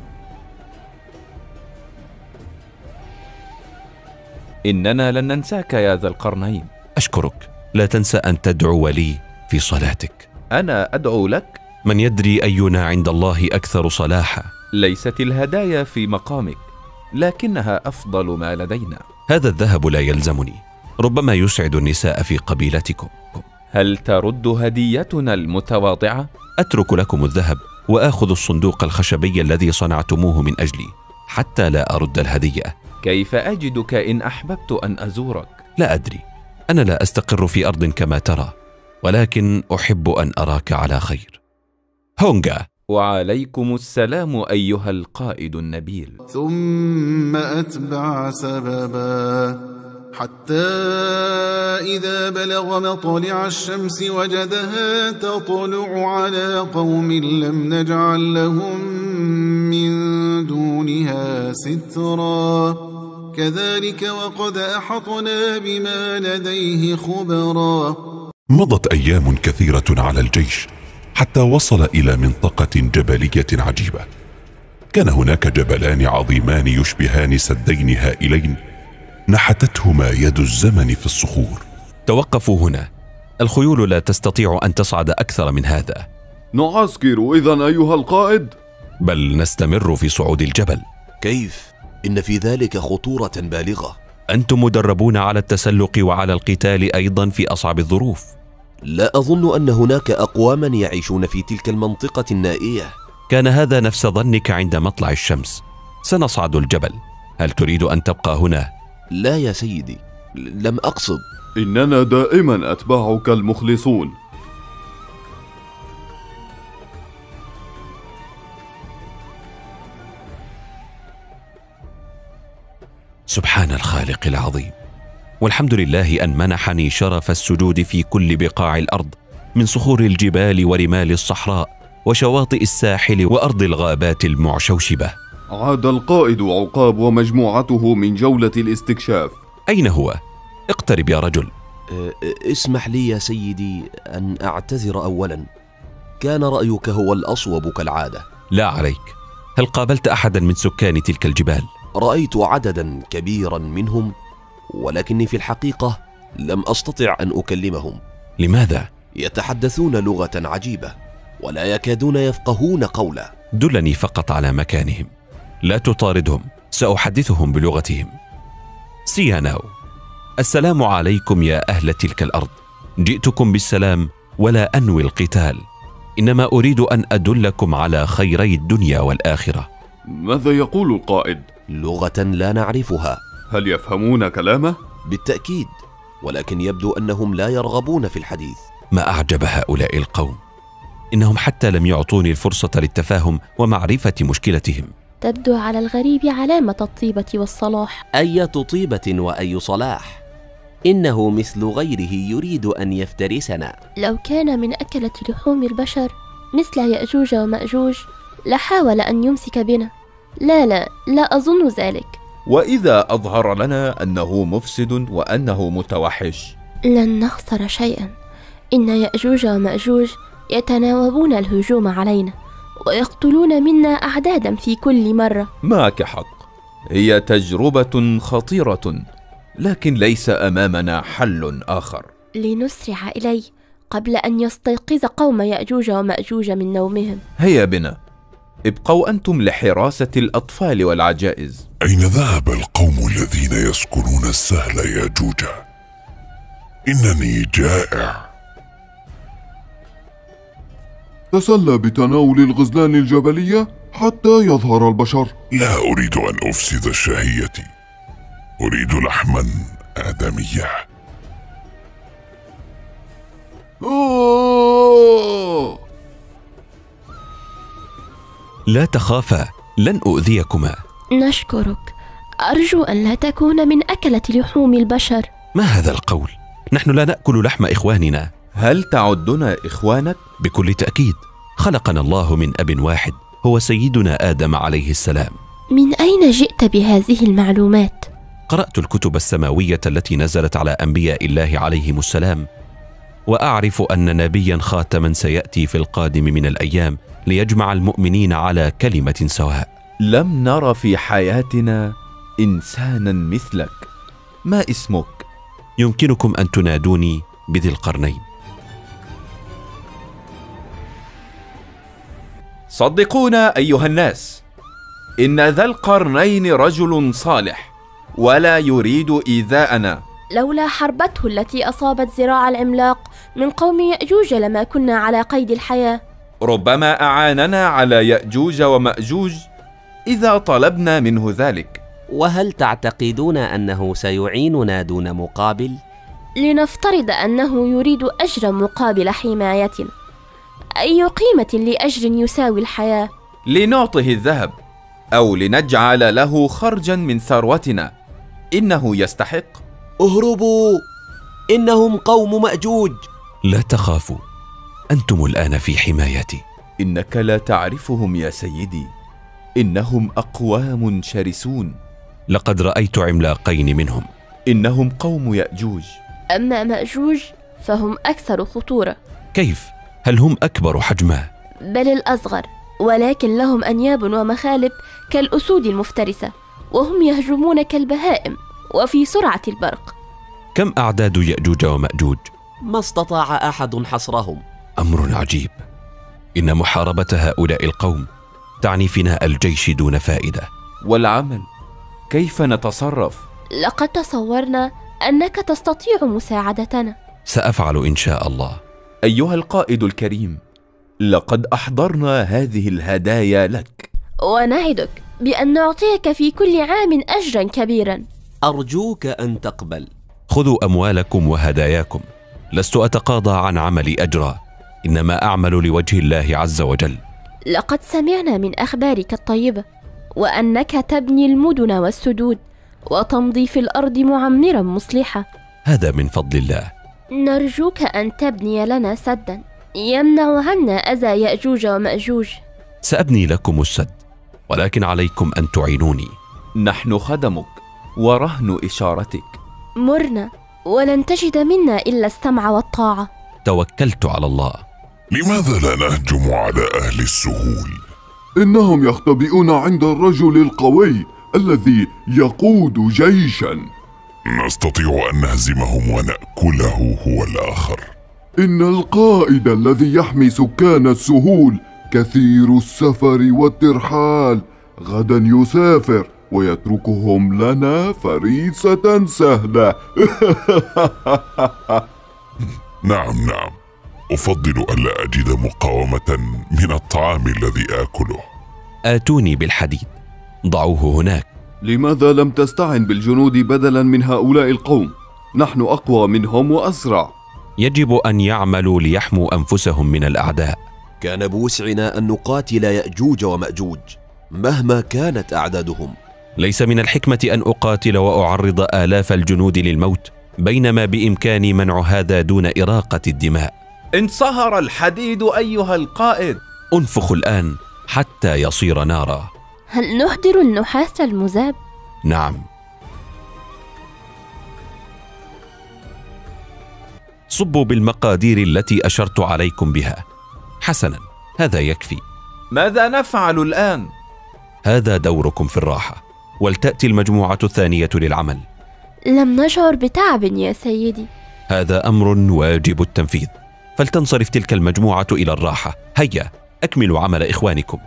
إننا لن ننساك يا ذا القرنين. أشكرك. لا تنسى أن تدعو لي في صلاتك. أنا أدعو لك؟ من يدري أينا عند الله أكثر صلاحا. ليست الهدايا في مقامك، لكنها أفضل ما لدينا. هذا الذهب لا يلزمني، ربما يسعد النساء في قبيلتكم. هل ترد هديتنا المتواضعة؟ أترك لكم الذهب وآخذ الصندوق الخشبي الذي صنعتموه من أجلي حتى لا أرد الهدية. كيف أجدك إن أحببت أن أزورك؟ لا أدري، أنا لا أستقر في أرض كما ترى، ولكن أحب أن أراك على خير. هونغا. وعليكم السلام أيها القائد النبيل. ثم أتبع سببا حتى إذا بلغ مطلع الشمس وجدها تطلع على قوم لم نجعل لهم من دونها سترا كذلك وقد أحطنا بما لديه خبرا. مضت أيام كثيرة على الجيش حتى وصل إلى منطقة جبلية عجيبة. كان هناك جبلان عظيمان يشبهان سدين هائلين نحتتهما يد الزمن في الصخور. توقفوا هنا، الخيول لا تستطيع أن تصعد أكثر من هذا. نعسكر إذن أيها القائد؟ بل نستمر في صعود الجبل. كيف؟ إن في ذلك خطورة بالغة. أنتم مدربون على التسلق وعلى القتال أيضا في أصعب الظروف. لا أظن أن هناك أقواما يعيشون في تلك المنطقة النائية. كان هذا نفس ظنك عند مطلع الشمس. سنصعد الجبل، هل تريد أن تبقى هنا؟ لا يا سيدي، لم أقصد. إننا دائما أتباعك المخلصون. سبحان الخالق العظيم، والحمد لله أن منحني شرف السجود في كل بقاع الأرض، من صخور الجبال ورمال الصحراء وشواطئ الساحل وأرض الغابات المعشوشبة. عاد القائد عقاب ومجموعته من جولة الاستكشاف. أين هو؟ اقترب يا رجل. اسمح لي يا سيدي أن أعتذر أولا، كان رأيك هو الأصوب كالعادة. لا عليك، هل قابلت أحدا من سكان تلك الجبال؟ رأيت عددا كبيرا منهم، ولكني في الحقيقة لم أستطع أن أكلمهم. لماذا؟ يتحدثون لغة عجيبة ولا يكادون يفقهون قولا. دلني فقط على مكانهم، لا تطاردهم، سأحدثهم بلغتهم. سياناو، السلام عليكم يا أهل تلك الأرض. جئتكم بالسلام ولا أنوي القتال، إنما أريد أن أدلكم على خيري الدنيا والآخرة. ماذا يقول القائد؟ لغة لا نعرفها. هل يفهمون كلامه؟ بالتأكيد، ولكن يبدو أنهم لا يرغبون في الحديث. ما أعجب هؤلاء القوم، إنهم حتى لم يعطوني الفرصة للتفاهم ومعرفة مشكلتهم. تبدو على الغريب علامة الطيبة والصلاح. أية طيبة وأي صلاح، إنه مثل غيره يريد أن يفترسنا. لو كان من أكلة لحوم البشر مثل يأجوج ومأجوج لحاول أن يمسك بنا. لا لا لا أظن ذلك. وإذا أظهر لنا أنه مفسد وأنه متوحش لن نخسر شيئا. إن يأجوج ومأجوج يتناوبون الهجوم علينا ويقتلون منا أعدادا في كل مرة. معك حق، هي تجربة خطيرة، لكن ليس أمامنا حل آخر. لنسرع إليه قبل أن يستيقظ قوم يأجوج ومأجوج من نومهم. هيا بنا، ابقوا أنتم لحراسة الأطفال والعجائز. أين ذهب القوم الذين يسكنون السهل يا جوجة؟ إنني جائع. تسلى بتناول الغزلان الجبلية حتى يظهر البشر. لا أريد أن أفسد شهيتي، أريد لحما آدمية. أوه. لا تخافا، لن أؤذيكما. نشكرك، أرجو أن لا تكون من أكلة لحوم البشر. ما هذا القول؟ نحن لا نأكل لحم إخواننا. هل تعدنا إخوانك؟ بكل تأكيد، خلقنا الله من أب واحد، هو سيدنا آدم عليه السلام. من أين جئت بهذه المعلومات؟ قرأت الكتب السماوية التي نزلت على أنبياء الله عليهم السلام، وأعرف أن نبيا خاتما سيأتي في القادم من الأيام ليجمع المؤمنين على كلمة سواء. لم نر في حياتنا إنسانا مثلك، ما اسمك؟ يمكنكم أن تنادوني بذي القرنين. صدقونا أيها الناس، إن ذا القرنين رجل صالح ولا يريد إيذاءنا. لولا حربته التي أصابت ذراع العملاق من قوم يأجوج لما كنا على قيد الحياة. ربما أعاننا على يأجوج ومأجوج إذا طلبنا منه ذلك. وهل تعتقدون أنه سيعيننا دون مقابل؟ لنفترض أنه يريد أجرا مقابل حمايتنا. أي قيمة لأجر يساوي الحياة؟ لنعطه الذهب أو لنجعل له خرجا من ثروتنا، إنه يستحق. اهربوا، إنهم قوم مأجوج. لا تخافوا، أنتم الآن في حمايتي. إنك لا تعرفهم يا سيدي، إنهم أقوام شرسون. لقد رأيت عملاقين منهم. إنهم قوم يأجوج. أما مأجوج فهم أكثر خطورة. كيف؟ هل هم أكبر حجما؟ بل الأصغر، ولكن لهم أنياب ومخالب كالأسود المفترسة، وهم يهجمون كالبهائم وفي سرعة البرق. كم أعداد يأجوج ومأجوج؟ ما استطاع أحد حصرهم. أمر عجيب. إن محاربة هؤلاء القوم تعني فناء الجيش دون فائدة. والعمل كيف نتصرف؟ لقد تصورنا أنك تستطيع مساعدتنا. سأفعل إن شاء الله. أيها القائد الكريم، لقد أحضرنا هذه الهدايا لك، ونعدك بأن نعطيك في كل عام أجرا كبيرا. أرجوك أن تقبل. خذوا أموالكم وهداياكم، لست أتقاضى عن عملي أجرا، إنما أعمل لوجه الله عز وجل. لقد سمعنا من أخبارك الطيبة، وأنك تبني المدن والسدود وتمضي في الأرض معمرا مصلحا. هذا من فضل الله. نرجوك أن تبني لنا سدا يمنع عنا أذى يأجوج ومأجوج. سأبني لكم السد، ولكن عليكم أن تعينوني. نحن خدمك ورهن إشارتك. مرنا، ولن تجد منا إلا السمع والطاعة. توكلت على الله. لماذا لا نهجم على أهل السهول؟ إنهم يختبئون عند الرجل القوي الذي يقود جيشا. نستطيع أن نهزمهم ونأكله هو الآخر. إن القائد الذي يحمي سكان السهول كثير السفر والترحال، غدا يسافر ويتركهم لنا فريسة سهلة. نعم نعم، أفضل ألا أجد مقاومة من الطعام الذي آكله. آتوني بالحديد، ضعوه هناك. لماذا لم تستعن بالجنود بدلا من هؤلاء القوم؟ نحن أقوى منهم وأسرع. يجب أن يعملوا ليحموا أنفسهم من الأعداء. كان بوسعنا أن نقاتل يأجوج ومأجوج مهما كانت أعدادهم. ليس من الحكمة أن أقاتل وأعرض آلاف الجنود للموت، بينما بإمكاني منع هذا دون إراقة الدماء. انصهر الحديد أيها القائد. أنفخ الآن حتى يصير نارا. هل نحضر النحاس المذاب؟ نعم. صبوا بالمقادير التي أشرت عليكم بها. حسنا، هذا يكفي. ماذا نفعل الآن؟ هذا دوركم في الراحة، ولتأتي المجموعة الثانية للعمل. لم نشعر بتعب يا سيدي. هذا أمر واجب التنفيذ، فلتنصرف تلك المجموعة إلى الراحة. هيا أكملوا عمل إخوانكم.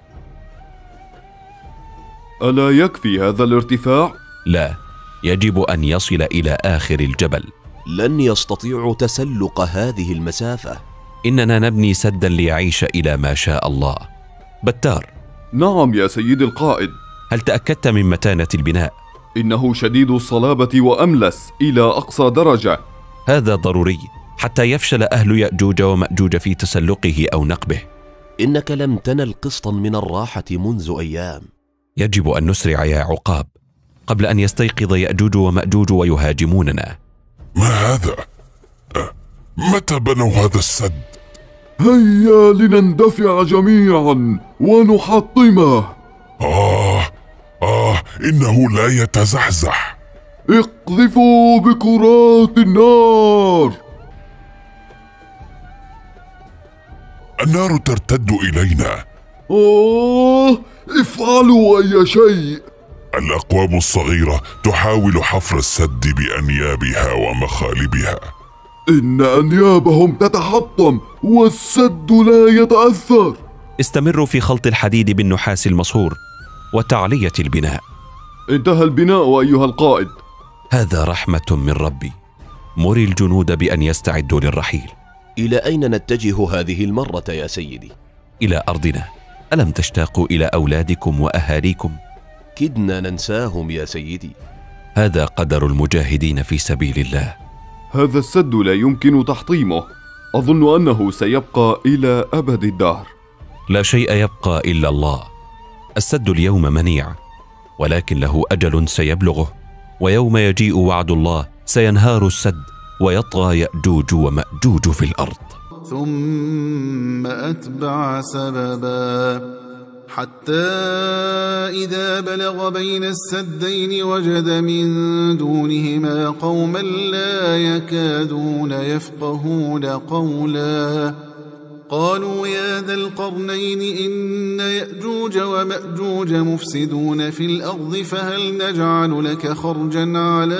ألا يكفي هذا الارتفاع؟ لا، يجب أن يصل إلى آخر الجبل. لن يستطيعوا تسلق هذه المسافة. إننا نبني سدا ليعيش إلى ما شاء الله. بتار. نعم يا سيدي القائد. هل تأكدت من متانة البناء؟ إنه شديد الصلابة وأملس إلى أقصى درجة. هذا ضروري حتى يفشل أهل يأجوج ومأجوج في تسلقه أو نقبه. إنك لم تنل قسطا من الراحة منذ أيام. يجب أن نسرع يا عقاب قبل أن يستيقظ يأجوج ومأجوج ويهاجموننا. ما هذا؟ متى بنوا هذا السد؟ هيا لنندفع جميعا ونحطمه. آه آه إنه لا يتزحزح. اقذفوا بكرات النار. النار ترتد إلينا. آه افعلوا أي شيء. الأقوام الصغيرة تحاول حفر السد بأنيابها ومخالبها. إن أنيابهم تتحطم والسد لا يتأثر. استمروا في خلط الحديد بالنحاس المصهور وتعلية البناء. انتهى البناء أيها القائد. هذا رحمة من ربي. مري الجنود بأن يستعدوا للرحيل. إلى أين نتجه هذه المرة يا سيدي؟ إلى أرضنا. ألم تشتاقوا إلى أولادكم وأهاليكم؟ كدنا ننساهم يا سيدي. هذا قدر المجاهدين في سبيل الله. هذا السد لا يمكن تحطيمه. أظن أنه سيبقى إلى أبد الدهر. لا شيء يبقى إلا الله. السد اليوم منيع، ولكن له أجل سيبلغه، ويوم يجيء وعد الله سينهار السد ويطغى يأجوج ومأجوج في الأرض. ثم أتبع سببا حتى إذا بلغ بين السدين وجد من دونهما قوما لا يكادون يفقهون قولا قالوا يا ذا القرنين إن يأجوج ومأجوج مفسدون في الأرض فهل نجعل لك خرجا على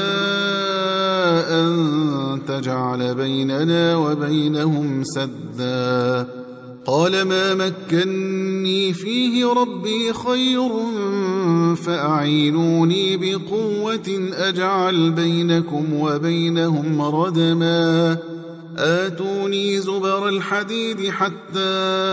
أن تجعل بيننا وبينهم سدا قال ما مكني فيه ربي خير فأعينوني بقوة أجعل بينكم وبينهم ردما آتوني زبر الحديد حتى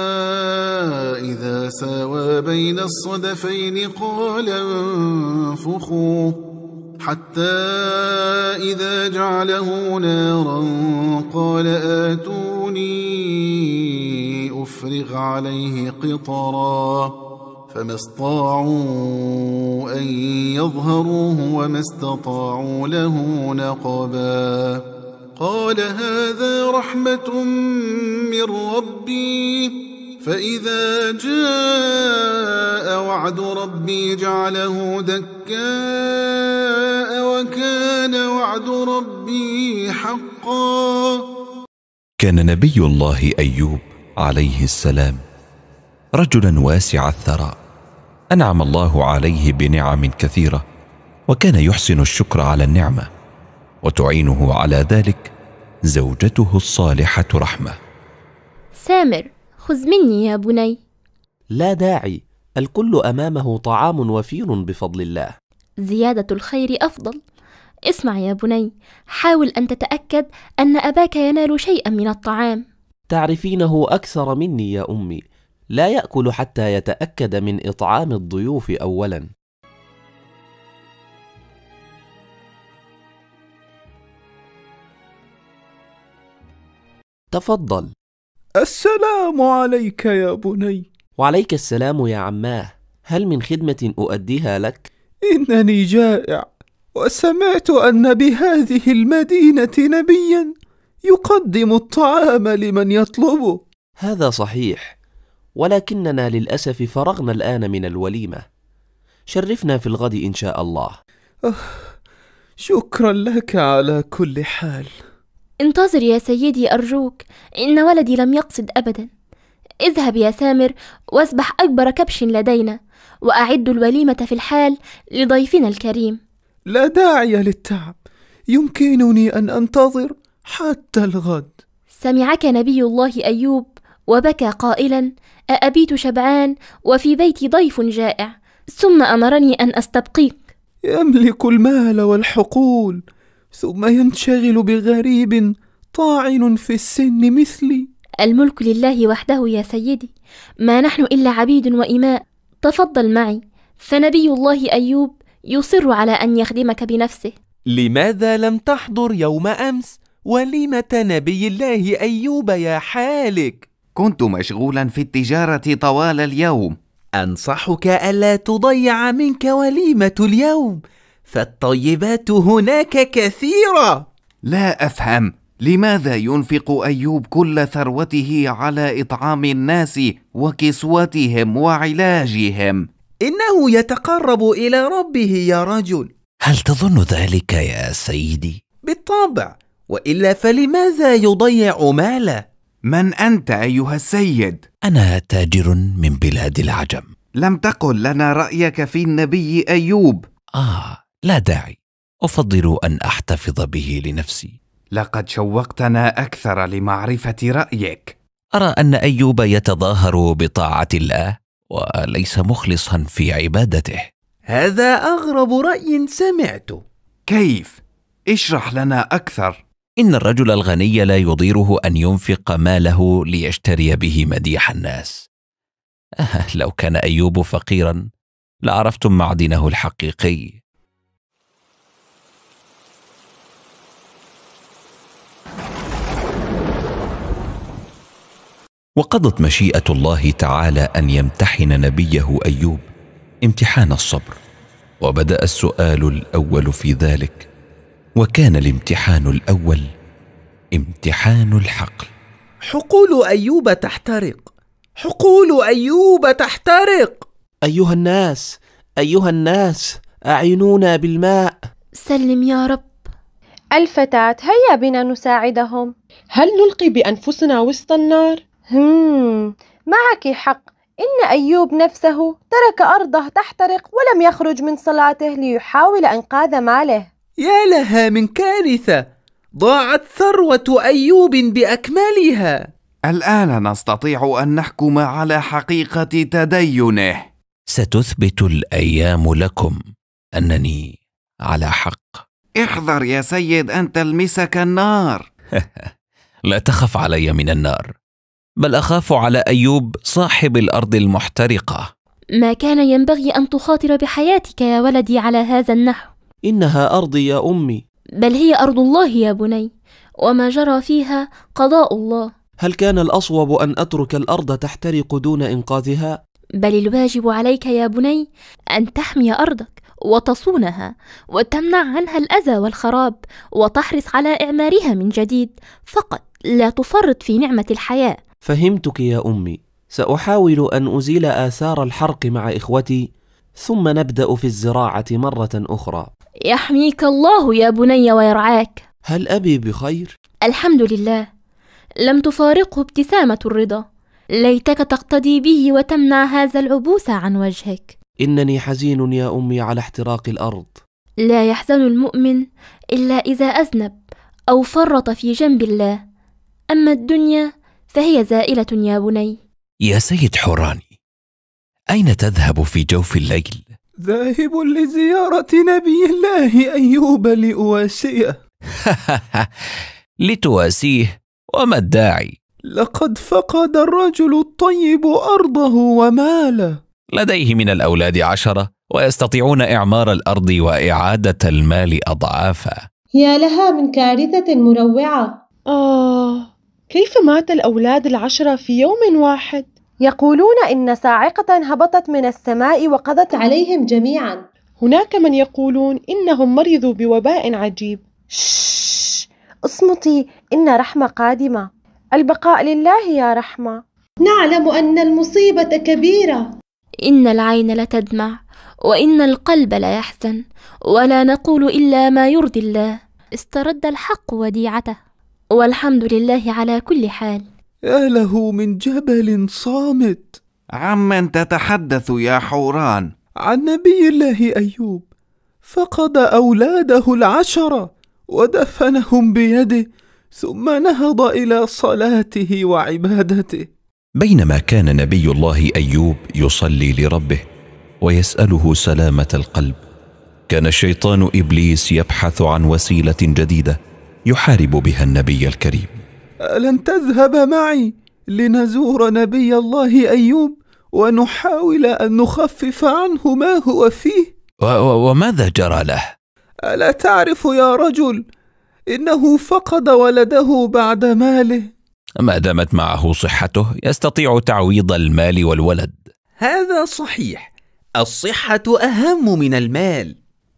إذا ساوى بين الصدفين قال انفخوا حتى إذا جعله نارا قال آتوني أفرغ عليه قطرا فما استطاعوا أن يظهروه وما استطاعوا له نقبا قال هذا رحمة من ربي فإذا جاء وعد ربي جعله دكاء وكان وعد ربي حقا. كان نبي الله أيوب عليه السلام رجلا واسع الثراء، أنعم الله عليه بنعم كثيرة، وكان يحسن الشكر على النعمة، وتعينه على ذلك زوجته الصالحة رحمة. سامر، خذ مني يا بني. لا داعي، الكل أمامه طعام وفير بفضل الله. زيادة الخير أفضل. اسمع يا بني، حاول أن تتأكد أن أباك ينال شيئا من الطعام. تعرفينه أكثر مني يا أمي، لا يأكل حتى يتأكد من إطعام الضيوف أولا. تفضل. السلام عليك يا بني. وعليك السلام يا عماه، هل من خدمة أؤديها لك؟ إنني جائع، وسمعت أن بهذه المدينة نبيا يقدم الطعام لمن يطلبه. هذا صحيح، ولكننا للأسف فرغنا الآن من الوليمة. شرفنا في الغد إن شاء الله. أه، شكرا لك على كل حال. انتظر يا سيدي أرجوك، إن ولدي لم يقصد أبدا. اذهب يا سامر واسبح أكبر كبش لدينا، وأعد الوليمة في الحال لضيفنا الكريم. لا داعي للتعب، يمكنني أن أنتظر حتى الغد. سمعك نبي الله أيوب وبكى قائلا: أأبيت شبعان وفي بيتي ضيف جائع، ثم أمرني أن أستبقيك. يملك المال والحقول ثم ينشغل بغريب طاعن في السن مثلي. الملك لله وحده يا سيدي، ما نحن إلا عبيد وإماء. تفضل معي، فنبي الله أيوب يصر على أن يخدمك بنفسه. لماذا لم تحضر يوم أمس وليمة نبي الله أيوب يا حالك؟ كنت مشغولا في التجارة طوال اليوم. أنصحك ألا تضيع منك وليمة اليوم، فالطيبات هناك كثيرة. لا أفهم، لماذا ينفق أيوب كل ثروته على إطعام الناس وكسوتهم وعلاجهم؟ إنه يتقرب إلى ربه يا رجل. هل تظن ذلك يا سيدي؟ بالطبع، وإلا فلماذا يضيع ماله؟ من أنت أيها السيد؟ أنا تاجر من بلاد العجم. لم تقل لنا رأيك في النبي أيوب. آه، لا داعي، أفضل أن أحتفظ به لنفسي. لقد شوقتنا أكثر لمعرفة رأيك. أرى أن أيوب يتظاهر بطاعة الله وليس مخلصا في عبادته. هذا أغرب رأي سمعته. كيف؟ اشرح لنا أكثر. إن الرجل الغني لا يضيره أن ينفق ماله ليشتري به مديح الناس. أه، لو كان أيوب فقيرا لعرفتم معدنه الحقيقي. وقضت مشيئة الله تعالى أن يمتحن نبيه أيوب امتحان الصبر، وبدأ السؤال الأول في ذلك: وكان الامتحان الأول امتحان الحقل. حقول أيوب تحترق، حقول أيوب تحترق. أيها الناس، أيها الناس، أعينونا بالماء. سلم يا رب. الفتاة، هيا بنا نساعدهم. هل نلقي بأنفسنا وسط النار؟ هم معك حق، إن أيوب نفسه ترك أرضه تحترق ولم يخرج من صلاته ليحاول إنقاذ ماله. يا لها من كارثة، ضاعت ثروة أيوب بأكملها. الآن نستطيع أن نحكم على حقيقة تدينه. ستثبت الأيام لكم أنني على حق. احذر يا سيد أن تلمسك النار. لا تخف علي من النار، بل أخاف على أيوب صاحب الأرض المحترقة. ما كان ينبغي أن تخاطر بحياتك يا ولدي على هذا النحو. إنها أرضي يا أمي. بل هي أرض الله يا بني، وما جرى فيها قضاء الله. هل كان الأصوب أن أترك الأرض تحترق دون إنقاذها؟ بل الواجب عليك يا بني أن تحمي أرضك وتصونها وتمنع عنها الأذى والخراب وتحرص على إعمارها من جديد، فقط لا تفرط في نعمة الحياة. فهمتك يا أمي، سأحاول أن أزيل آثار الحرق مع إخوتي، ثم نبدأ في الزراعة مرة أخرى. يحميك الله يا بني ويرعاك. هل أبي بخير؟ الحمد لله، لم تفارقه ابتسامة الرضا، ليتك تقتدي به وتمنع هذا العبوس عن وجهك. إنني حزين يا أمي على احتراق الأرض. لا يحزن المؤمن إلا إذا أذنب أو فرط في جنب الله، أما الدنيا فهي زائلة يا بني. يا سيد حوراني، أين تذهب في جوف الليل؟ ذاهب لزيارة نبي الله أيوب لأواسيه. لتواسيه؟ وما الداعي؟ لقد فقد الرجل الطيب أرضه وماله. لديه من الأولاد عشرة ويستطيعون إعمار الأرض وإعادة المال أضعافا. يا لها من كارثة مروعة. آه، كيف مات الأولاد العشرة في يوم واحد؟ يقولون إن صاعقة هبطت من السماء وقضت عليهم جميعا. هناك من يقولون إنهم مرضوا بوباء عجيب. شش، اصمتي، إن رحمة قادمة. البقاء لله يا رحمة. نعلم أن المصيبة كبيرة. إن العين لتدمع وإن القلب لا يحزن، ولا نقول إلا ما يرضي الله. استرد الحق وديعته، والحمد لله على كل حال. يا له من جبل صامت. عمن تتحدث يا حوران؟ عن نبي الله أيوب، فقد أولاده العشرة ودفنهم بيده، ثم نهض إلى صلاته وعبادته. بينما كان نبي الله أيوب يصلي لربه ويسأله سلامة القلب، كان الشيطان إبليس يبحث عن وسيلة جديدة يحارب بها النبي الكريم. ألن تذهب معي لنزور نبي الله أيوب ونحاول أن نخفف عنه ما هو فيه؟ وماذا جرى له؟ ألا تعرف يا رجل، إنه فقد ولده بعد ماله. ما دامت معه صحته يستطيع تعويض المال والولد. هذا صحيح، الصحة أهم من المال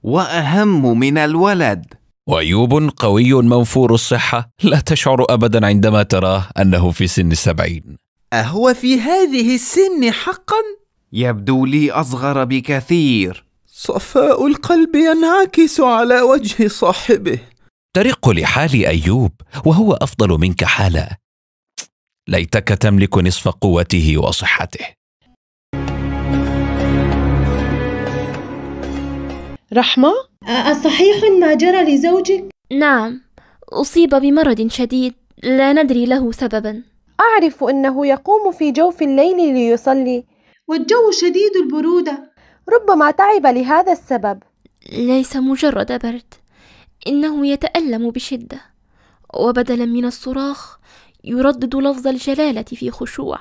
وأهم من الولد. وأيوب قوي موفور الصحة، لا تشعر أبدا عندما تراه أنه في سن السبعين. أهو في هذه السن حقا؟ يبدو لي أصغر بكثير. صفاء القلب ينعكس على وجه صاحبه. ترق لحال أيوب وهو أفضل منك حالا. ليتك تملك نصف قوته وصحته. رحمة، أصحيح ما جرى لزوجك؟ نعم، أصيب بمرض شديد لا ندري له سببا. أعرف أنه يقوم في جوف الليل ليصلي، والجو شديد البرودة. ربما تعب لهذا السبب. ليس مجرد برد، إنه يتألم بشدة، وبدلا من الصراخ يردد لفظ الجلالة في خشوع.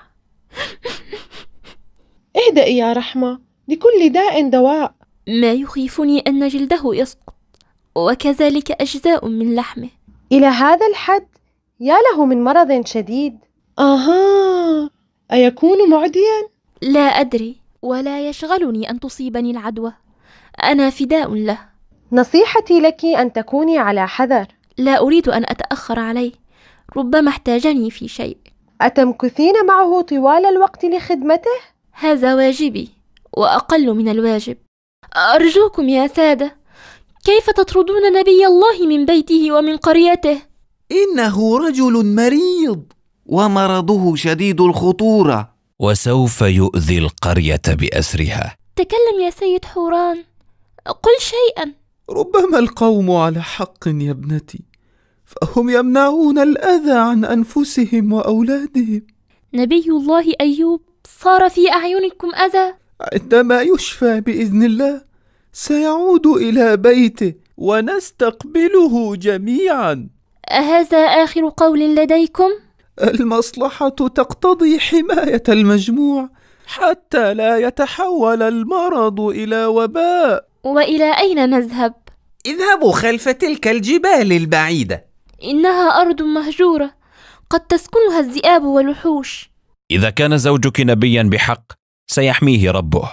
اهدئي يا رحمة، لكل داء دواء. ما يخيفني أن جلده يسقط، وكذلك أجزاء من لحمه. إلى هذا الحد؟ يا له من مرض شديد. أها، أيكون معديا؟ لا أدري، ولا يشغلني أن تصيبني العدوى، أنا فداء له. نصيحتي لك أن تكوني على حذر. لا أريد أن أتأخر عليه، ربما احتاجني في شيء. أتمكثين معه طوال الوقت لخدمته؟ هذا واجبي وأقل من الواجب. أرجوكم يا سادة، كيف تطردون نبي الله من بيته ومن قريته؟ إنه رجل مريض ومرضه شديد الخطورة، وسوف يؤذي القرية بأسرها. تكلم يا سيد حوران، قل شيئا. ربما القوم على حق يا ابنتي، فهم يمنعون الأذى عن أنفسهم وأولادهم. نبي الله أيوب صار في أعينكم أذى؟ عندما يشفى بإذن الله سيعود إلى بيته ونستقبله جميعا. أهذا آخر قول لديكم؟ المصلحة تقتضي حماية المجموع حتى لا يتحول المرض إلى وباء. وإلى أين نذهب؟ اذهبوا خلف تلك الجبال البعيدة، إنها أرض مهجورة قد تسكنها الذئاب والوحوش. إذا كان زوجك نبيا بحق سيحميه ربه.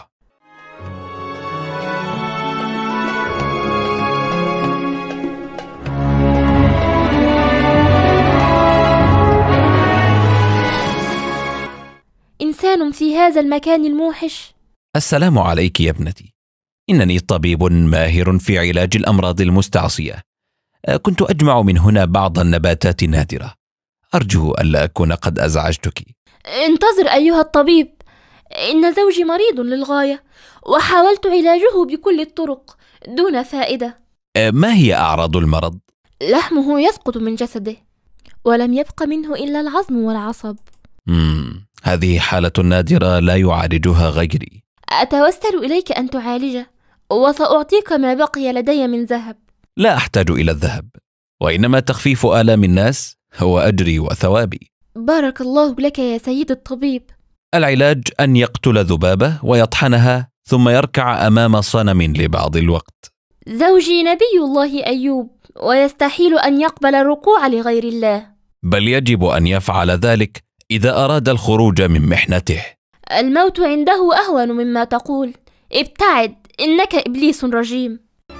إنسان في هذا المكان الموحش. السلام عليك يا ابنتي، إنني طبيب ماهر في علاج الأمراض المستعصية. كنت أجمع من هنا بعض النباتات النادرة، أرجو ألا أكون قد أزعجتك. انتظر أيها الطبيب، إن زوجي مريض للغاية وحاولت علاجه بكل الطرق دون فائدة. ما هي أعراض المرض؟ لحمه يسقط من جسده ولم يبق منه إلا العظم والعصب. مم. هذه حالة نادرة لا يعالجها غيري. أتوسل إليك أن تعالجه وسأعطيك ما بقي لدي من ذهب. لا أحتاج إلى الذهب، وإنما تخفيف آلام الناس هو أجري وثوابي. بارك الله لك يا سيد الطبيب. العلاج أن يقتل ذبابة ويطحنها ثم يركع أمام صنم لبعض الوقت. زوجي نبي الله أيوب ويستحيل أن يقبل الركوع لغير الله، بل يجب أن يفعل ذلك إذا أراد الخروج من محنته. الموت عنده أهون مما تقول. ابتعد، إنك إبليس رجيم.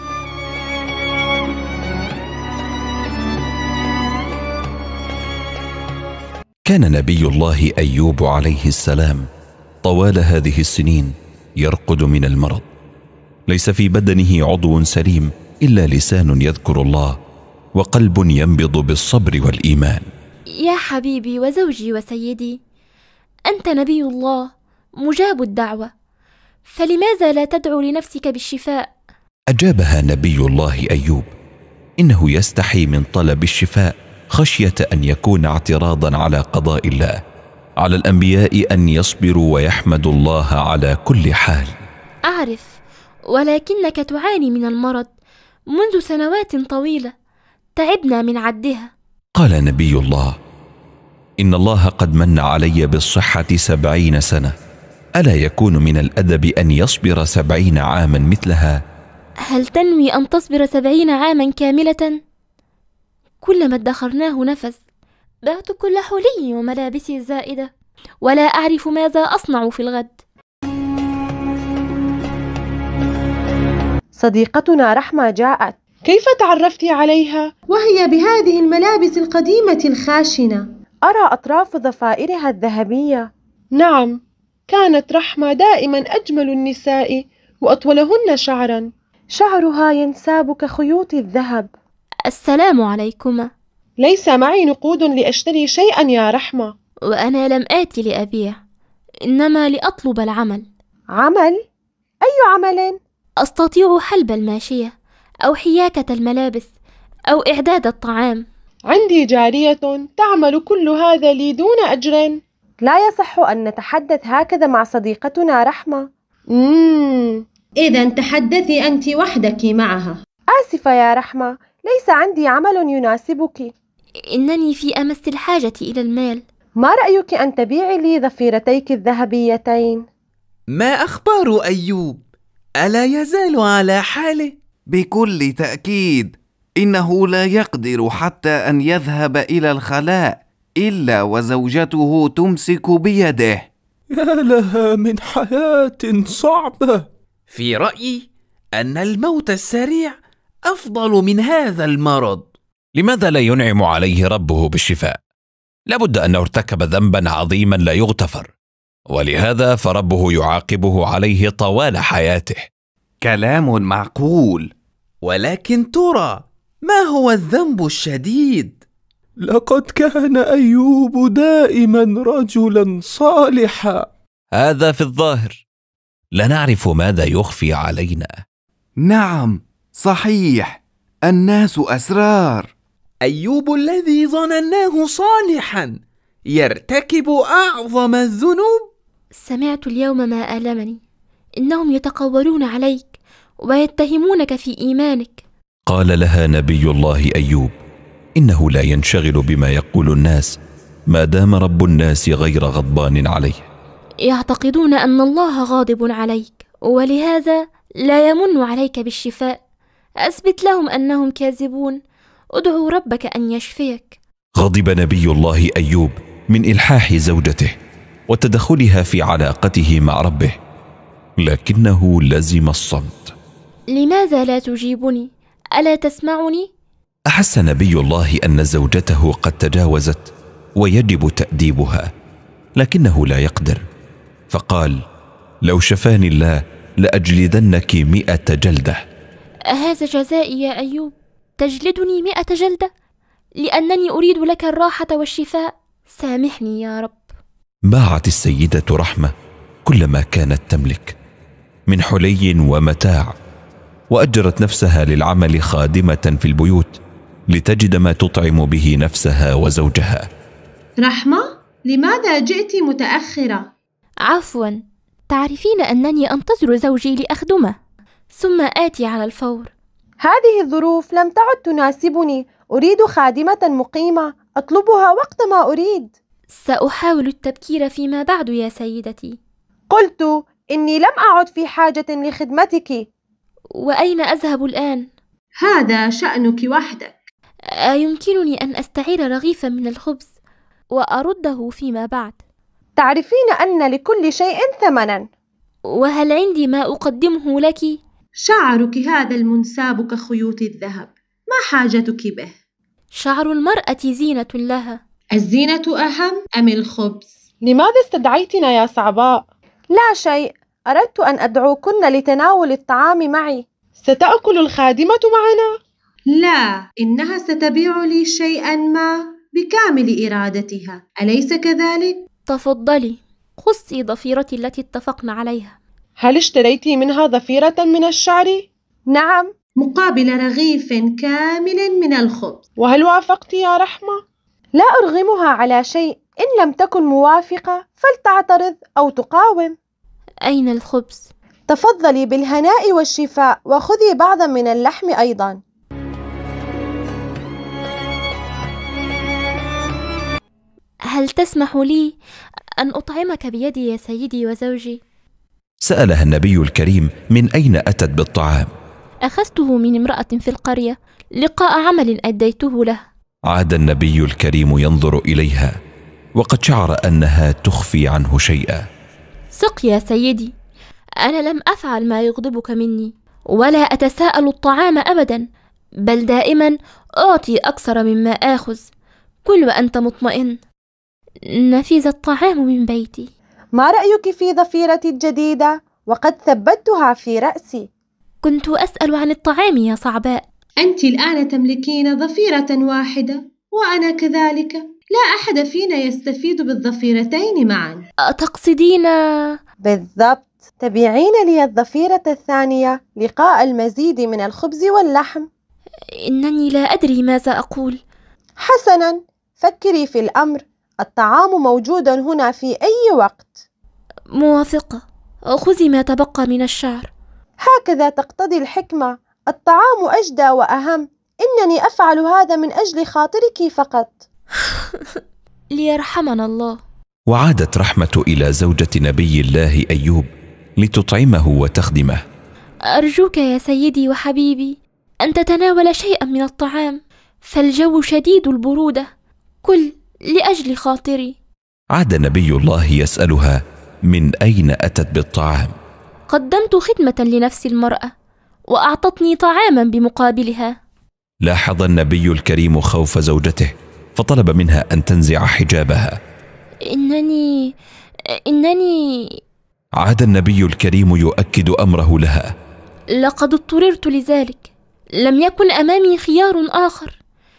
كان نبي الله أيوب عليه السلام طوال هذه السنين يرقد من المرض، ليس في بدنه عضو سليم إلا لسان يذكر الله وقلب ينبض بالصبر والإيمان. يا حبيبي وزوجي وسيدي، أنت نبي الله مجاب الدعوة، فلماذا لا تدعو لنفسك بالشفاء؟ أجابها نبي الله أيوب: إنه يستحي من طلب الشفاء خشية أن يكون اعتراضا على قضاء الله. على الأنبياء أن يصبروا ويحمدوا الله على كل حال. أعرف، ولكنك تعاني من المرض منذ سنوات طويلة، تعبنا من عدها. قال نبي الله: إن الله قد من علي بالصحة سبعين سنة، ألا يكون من الأدب أن يصبر سبعين عاما مثلها؟ هل تنوي أن تصبر سبعين عاما كاملة؟ كلما ادخرناه نفس. بعت كل حلي وملابسي الزائدة ولا أعرف ماذا أصنع في الغد. صديقتنا رحمة جاءت. كيف تعرفت عليها؟ وهي بهذه الملابس القديمة الخاشنة، أرى أطراف ضفائرها الذهبية. نعم، كانت رحمة دائما أجمل النساء وأطولهن شعرا. شعرها ينساب كخيوط الذهب. السلام عليكما. ليس معي نقود لأشتري شيئا يا رحمة. وأنا لم آتي لأبيع، إنما لأطلب العمل. عمل؟ أي عمل؟ أستطيع حلب الماشية أو حياكة الملابس أو إعداد الطعام. عندي جارية تعمل كل هذا لي دون أجر. لا يصح أن نتحدث هكذا مع صديقتنا رحمة. مم. إذا تحدثي أنت وحدك معها. آسفة يا رحمة، ليس عندي عمل يناسبك. إنني في أمس الحاجة إلى المال. ما رأيك أن تبيعي لي ضفيرتيك الذهبيتين؟ ما أخبار أيوب؟ ألا يزال على حاله؟ بكل تأكيد، إنه لا يقدر حتى أن يذهب إلى الخلاء إلا وزوجته تمسك بيده. يا لها من حياة صعبة. في رأيي أن الموت السريع أفضل من هذا المرض. لماذا لا ينعم عليه ربه بالشفاء؟ لابد أنه ارتكب ذنبا عظيما لا يغتفر، ولهذا فربه يعاقبه عليه طوال حياته. كلام معقول، ولكن ترى ما هو الذنب الشديد؟ لقد كان أيوب دائما رجلا صالحا. هذا في الظاهر، لا نعرف ماذا يخفي علينا. نعم صحيح، الناس أسرار. أيوب الذي ظنناه صالحا يرتكب أعظم الذنوب. سمعت اليوم ما آلمني، إنهم يتقولون عليك ويتهمونك في إيمانك. قال لها نبي الله أيوب: إنه لا ينشغل بما يقول الناس ما دام رب الناس غير غضبان عليه. يعتقدون أن الله غاضب عليك، ولهذا لا يمن عليك بالشفاء. أثبت لهم أنهم كاذبون، ادعوا ربك أن يشفيك. غضب نبي الله أيوب من إلحاح زوجته وتدخلها في علاقته مع ربه، لكنه لزم الصمت. لماذا لا تجيبني؟ ألا تسمعني؟ أحس نبي الله أن زوجته قد تجاوزت ويجب تأديبها، لكنه لا يقدر، فقال: لو شفاني الله لأجلدنك مئة جلدة. أهذا جزائي يا أيوب؟ تجلدني مئة جلدة لأنني أريد لك الراحة والشفاء؟ سامحني يا رب. باعت السيدة رحمة كل ما كانت تملك من حلي ومتاع، وأجرت نفسها للعمل خادمة في البيوت لتجد ما تطعم به نفسها وزوجها. رحمة، لماذا جئت متأخرة؟ عفوا، تعرفين أنني أنتظر زوجي لأخدمه ثم آتي على الفور. هذه الظروف لم تعد تناسبني، أريد خادمة مقيمة أطلبها وقت ما أريد. سأحاول التبكير فيما بعد يا سيدتي. قلت إني لم أعد في حاجة لخدمتك. وأين أذهب الآن؟ هذا شأنك وحدك. أيمكنني أن أستعير رغيفا من الخبز وأرده فيما بعد؟ تعرفين أن لكل شيء ثمنا. وهل عندي ما أقدمه لك؟ شعرك هذا المنساب كخيوط الذهب، ما حاجتك به؟ شعر المرأة زينة لها. الزينة أهم أم الخبز؟ لماذا استدعيتنا يا صعباء؟ لا شيء، أردت أن أدعوكن لتناول الطعام معي. ستأكل الخادمة معنا؟ لا، إنها ستبيع لي شيئا ما بكامل إرادتها، أليس كذلك؟ تفضلي، خصي ضفيرتي التي اتفقنا عليها. هل اشتريت منها ضفيرة من الشعر؟ نعم، مقابل رغيف كامل من الخبز. وهل وافقت يا رحمة؟ لا أرغمها على شيء، إن لم تكن موافقة فلتعترض أو تقاوم. أين الخبز؟ تفضلي بالهناء والشفاء، وخذي بعضا من اللحم أيضا. هل تسمح لي أن أطعمك بيدي يا سيدي وزوجي؟ سألها النبي الكريم من أين أتت بالطعام. أخذته من امرأة في القرية لقاء عمل أديته له. عاد النبي الكريم ينظر إليها وقد شعر أنها تخفي عنه شيئا. ثق يا سيدي، أنا لم أفعل ما يغضبك مني، ولا أتساءل الطعام أبدا، بل دائما أعطي أكثر مما آخذ. كل وأنت مطمئن. نفذ الطعام من بيتي. ما رأيك في ضفيرتي الجديدة؟ وقد ثبتها في رأسي. كنت أسأل عن الطعام يا صعباء. أنت الآن تملكين ضفيرة واحدة وأنا كذلك، لا أحد فينا يستفيد بالضفيرتين معا. تقصدين؟ بالضبط، تبيعين لي الضفيرة الثانية لقاء المزيد من الخبز واللحم. إنني لا أدري ماذا أقول. حسنا، فكري في الأمر، الطعام موجود هنا في أي وقت. موافقة، خذي ما تبقى من الشعر. هكذا تقتضي الحكمة، الطعام أجدى وأهم، إنني أفعل هذا من أجل خاطرك فقط. ليرحمنا الله. وعادت رحمة إلى زوجة نبي الله أيوب لتطعمه وتخدمه. أرجوك يا سيدي وحبيبي أن تتناول شيئا من الطعام، فالجو شديد البرودة. كل لأجل خاطري. عاد نبي الله يسألها من أين أتت بالطعام. قدمت خدمة لنفس المرأة، وأعطتني طعاما بمقابلها. لاحظ النبي الكريم خوف زوجته فطلب منها أن تنزع حجابها. إنني إنني عاد النبي الكريم يؤكد أمره لها. لقد اضطررت لذلك، لم يكن أمامي خيار آخر،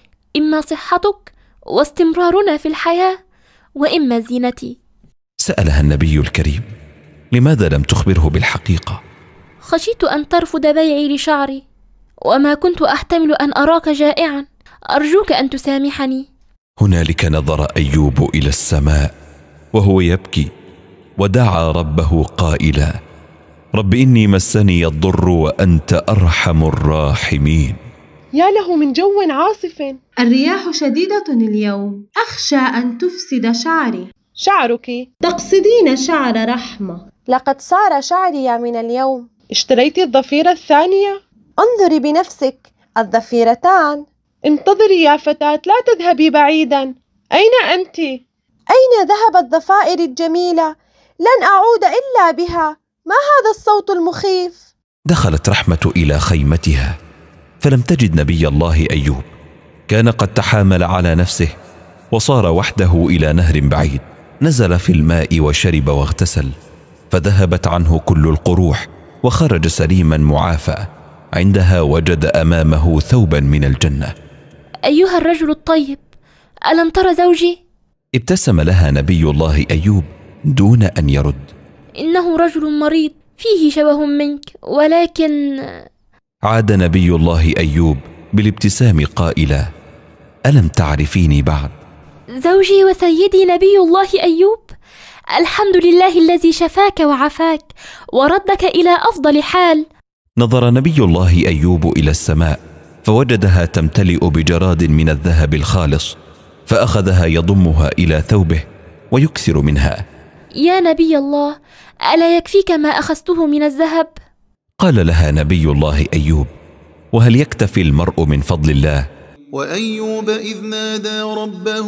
إما صحتك واستمرارنا في الحياة، وإما زينتي. سألها النبي الكريم: لماذا لم تخبره بالحقيقة؟ خشيت أن ترفض بيعي لشعري، وما كنت أحتمل أن أراك جائعا، أرجوك أن تسامحني. هنالك نظر أيوب إلى السماء وهو يبكي ودعا ربه قائلا: رب إني مسني الضر وأنت أرحم الراحمين. يا له من جو عاصف. الرياح شديدة اليوم، أخشى أن تفسد شعري. شعرك؟ تقصدين شعر رحمة. لقد صار شعري من اليوم. اشتريت الضفيرة الثانية؟ انظري بنفسك، الضفيرتان. انتظري يا فتاة، لا تذهبي بعيدا. أين أنت؟ أين ذهبت ضفائري الجميلة؟ لن أعود إلا بها. ما هذا الصوت المخيف؟ دخلت رحمة إلى خيمتها فلم تجد نبي الله أيوب. كان قد تحامل على نفسه وصار وحده إلى نهر بعيد، نزل في الماء وشرب واغتسل، فذهبت عنه كل القروح وخرج سليما معافى. عندها وجد أمامه ثوبا من الجنة. أيها الرجل الطيب، ألم تر زوجي؟ ابتسم لها نبي الله أيوب دون أن يرد. إنه رجل مريض فيه شبه منك، ولكن... عاد نبي الله أيوب بالابتسام قائلا: ألم تعرفيني بعد؟ زوجي وسيدي نبي الله أيوب، الحمد لله الذي شفاك وعافاك وردك إلى أفضل حال. نظر نبي الله أيوب إلى السماء فوجدها تمتلئ بجراد من الذهب الخالص، فأخذها يضمها إلى ثوبه ويكثر منها. يا نبي الله، ألا يكفيك ما أخذته من الذهب؟ قال لها نبي الله أيوب: وهل يكتفي المرء من فضل الله؟ وأيوب إذ نادى ربه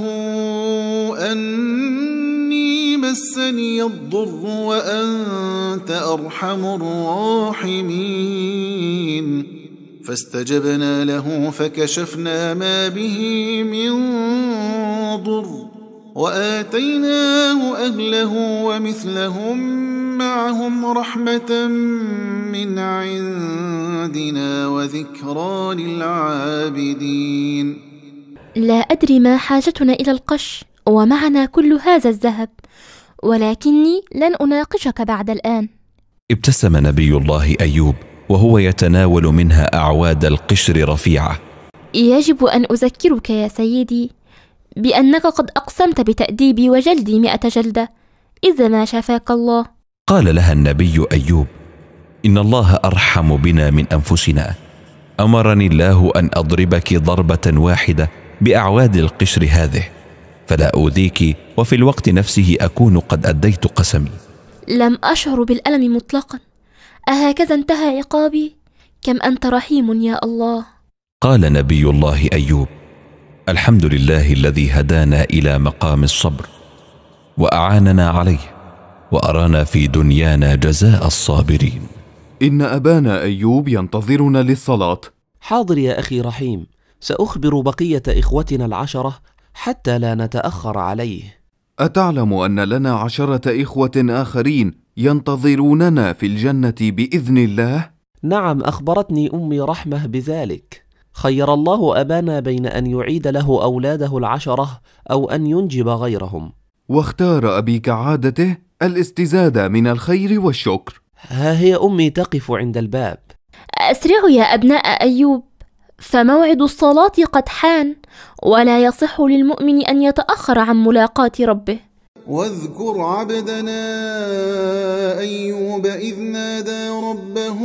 أني مسني الضر وأنت أرحم الراحمين، فاستجبنا له فكشفنا ما به من ضر وآتيناه أهله ومثلهم معهم رحمة من عندنا وذكرى للعابدين. لا أدري ما حاجتنا إلى القش ومعنا كل هذا الذهب، ولكني لن أناقشك بعد الآن. ابتسم نبي الله أيوب وهو يتناول منها أعواد القشر رفيعة. يجب أن أذكرك يا سيدي بأنك قد أقسمت بتأديبي وجلدي مئة جلدة إذا ما شفاك الله. قال لها النبي أيوب: إن الله أرحم بنا من أنفسنا، أمرني الله أن أضربك ضربة واحدة بأعواد القشر هذه، فلا أؤذيك وفي الوقت نفسه أكون قد أديت قسمي. لم أشعر بالألم مطلقا، أهكذا انتهى عقابي؟ كم أنت رحيم يا الله. قال نبي الله أيوب: الحمد لله الذي هدانا إلى مقام الصبر وأعاننا عليه وأرانا في دنيانا جزاء الصابرين. إن أبانا أيوب ينتظرنا للصلاة. حاضر يا أخي رحيم، سأخبر بقية إخوتنا العشرة حتى لا نتأخر عليه. أتعلم أن لنا عشرة إخوة آخرين ينتظروننا في الجنة بإذن الله؟ نعم، أخبرتني أمي رحمة بذلك. خير الله أبانا بين أن يعيد له أولاده العشرة أو أن ينجب غيرهم، واختار أبي كعادته الاستزادة من الخير والشكر. ها هي أمي تقف عند الباب. أسرعوا يا أبناء أيوب، فموعد الصلاة قد حان، ولا يصح للمؤمن أن يتأخر عن ملاقاة ربه. واذكر عبدنا أيوب إذ نادى ربه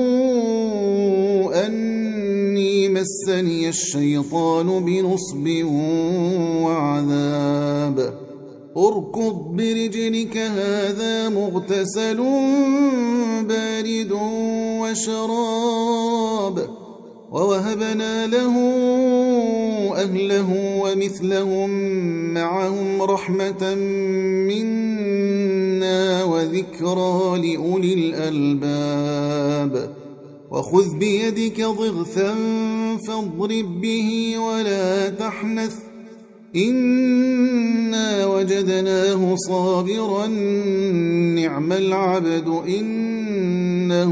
أني مسني الشيطان بنصب وعذاب اركض برجلك هذا مغتسل بارد وشراب ووهبنا له أهله ومثلهم معهم رحمة منا وذكرى لأولي الألباب وخذ بيدك ضغثا فاضرب به ولا تحنث إنا وجدناه صابرا نعم العبد إنه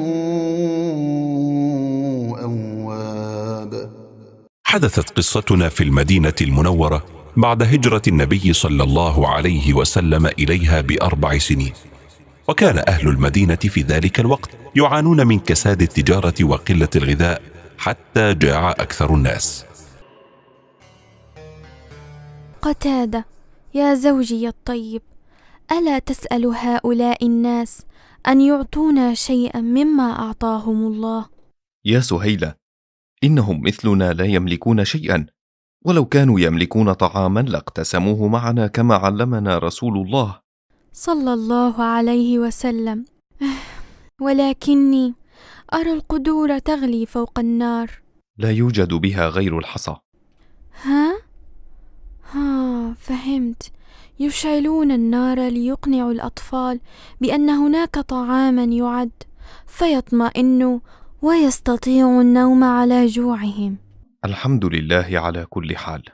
أواب. حدثت قصتنا في المدينة المنورة بعد هجرة النبي صلى الله عليه وسلم إليها بأربع سنين، وكان أهل المدينة في ذلك الوقت يعانون من كساد التجارة وقلة الغذاء حتى جاع أكثر الناس. قتادة: يا زوجي الطيب، ألا تسأل هؤلاء الناس أن يعطونا شيئا مما أعطاهم الله؟ يا سهيلة، إنهم مثلنا لا يملكون شيئا، ولو كانوا يملكون طعاما لاقتسموه معنا كما علمنا رسول الله صلى الله عليه وسلم. ولكني أرى القدور تغلي فوق النار. لا يوجد بها غير الحصى. ها؟ ها فهمت. يشعلون النار ليقنعوا الأطفال بأن هناك طعاما يعد فيطمئنوا ويستطيعوا النوم على جوعهم. الحمد لله على كل حال.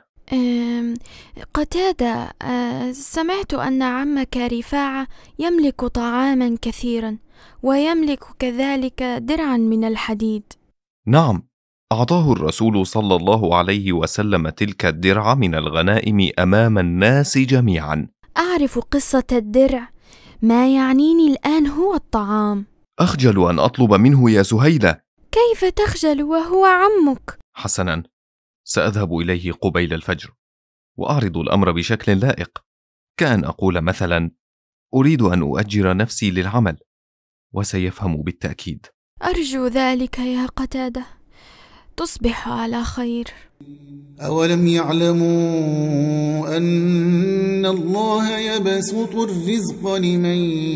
قتادة، سمعت أن عمك رفاعة يملك طعاما كثيرا ويملك كذلك درعا من الحديد. نعم، أعطاه الرسول صلى الله عليه وسلم تلك الدرع من الغنائم أمام الناس جميعا. أعرف قصة الدرع، ما يعنيني الآن هو الطعام. أخجل أن أطلب منه يا سهيلة. كيف تخجل وهو عمك؟ حسنا، سأذهب إليه قبيل الفجر وأعرض الأمر بشكل لائق، كأن أقول مثلا: أريد أن أؤجر نفسي للعمل، وسيفهم بالتأكيد. أرجو ذلك يا قتادة. تصبح على خير. أولم يعلموا أن الله يبسط الرزق لمن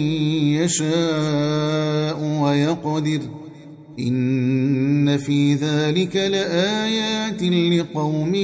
يشاء ويقدر إن في ذلك لآيات لقوم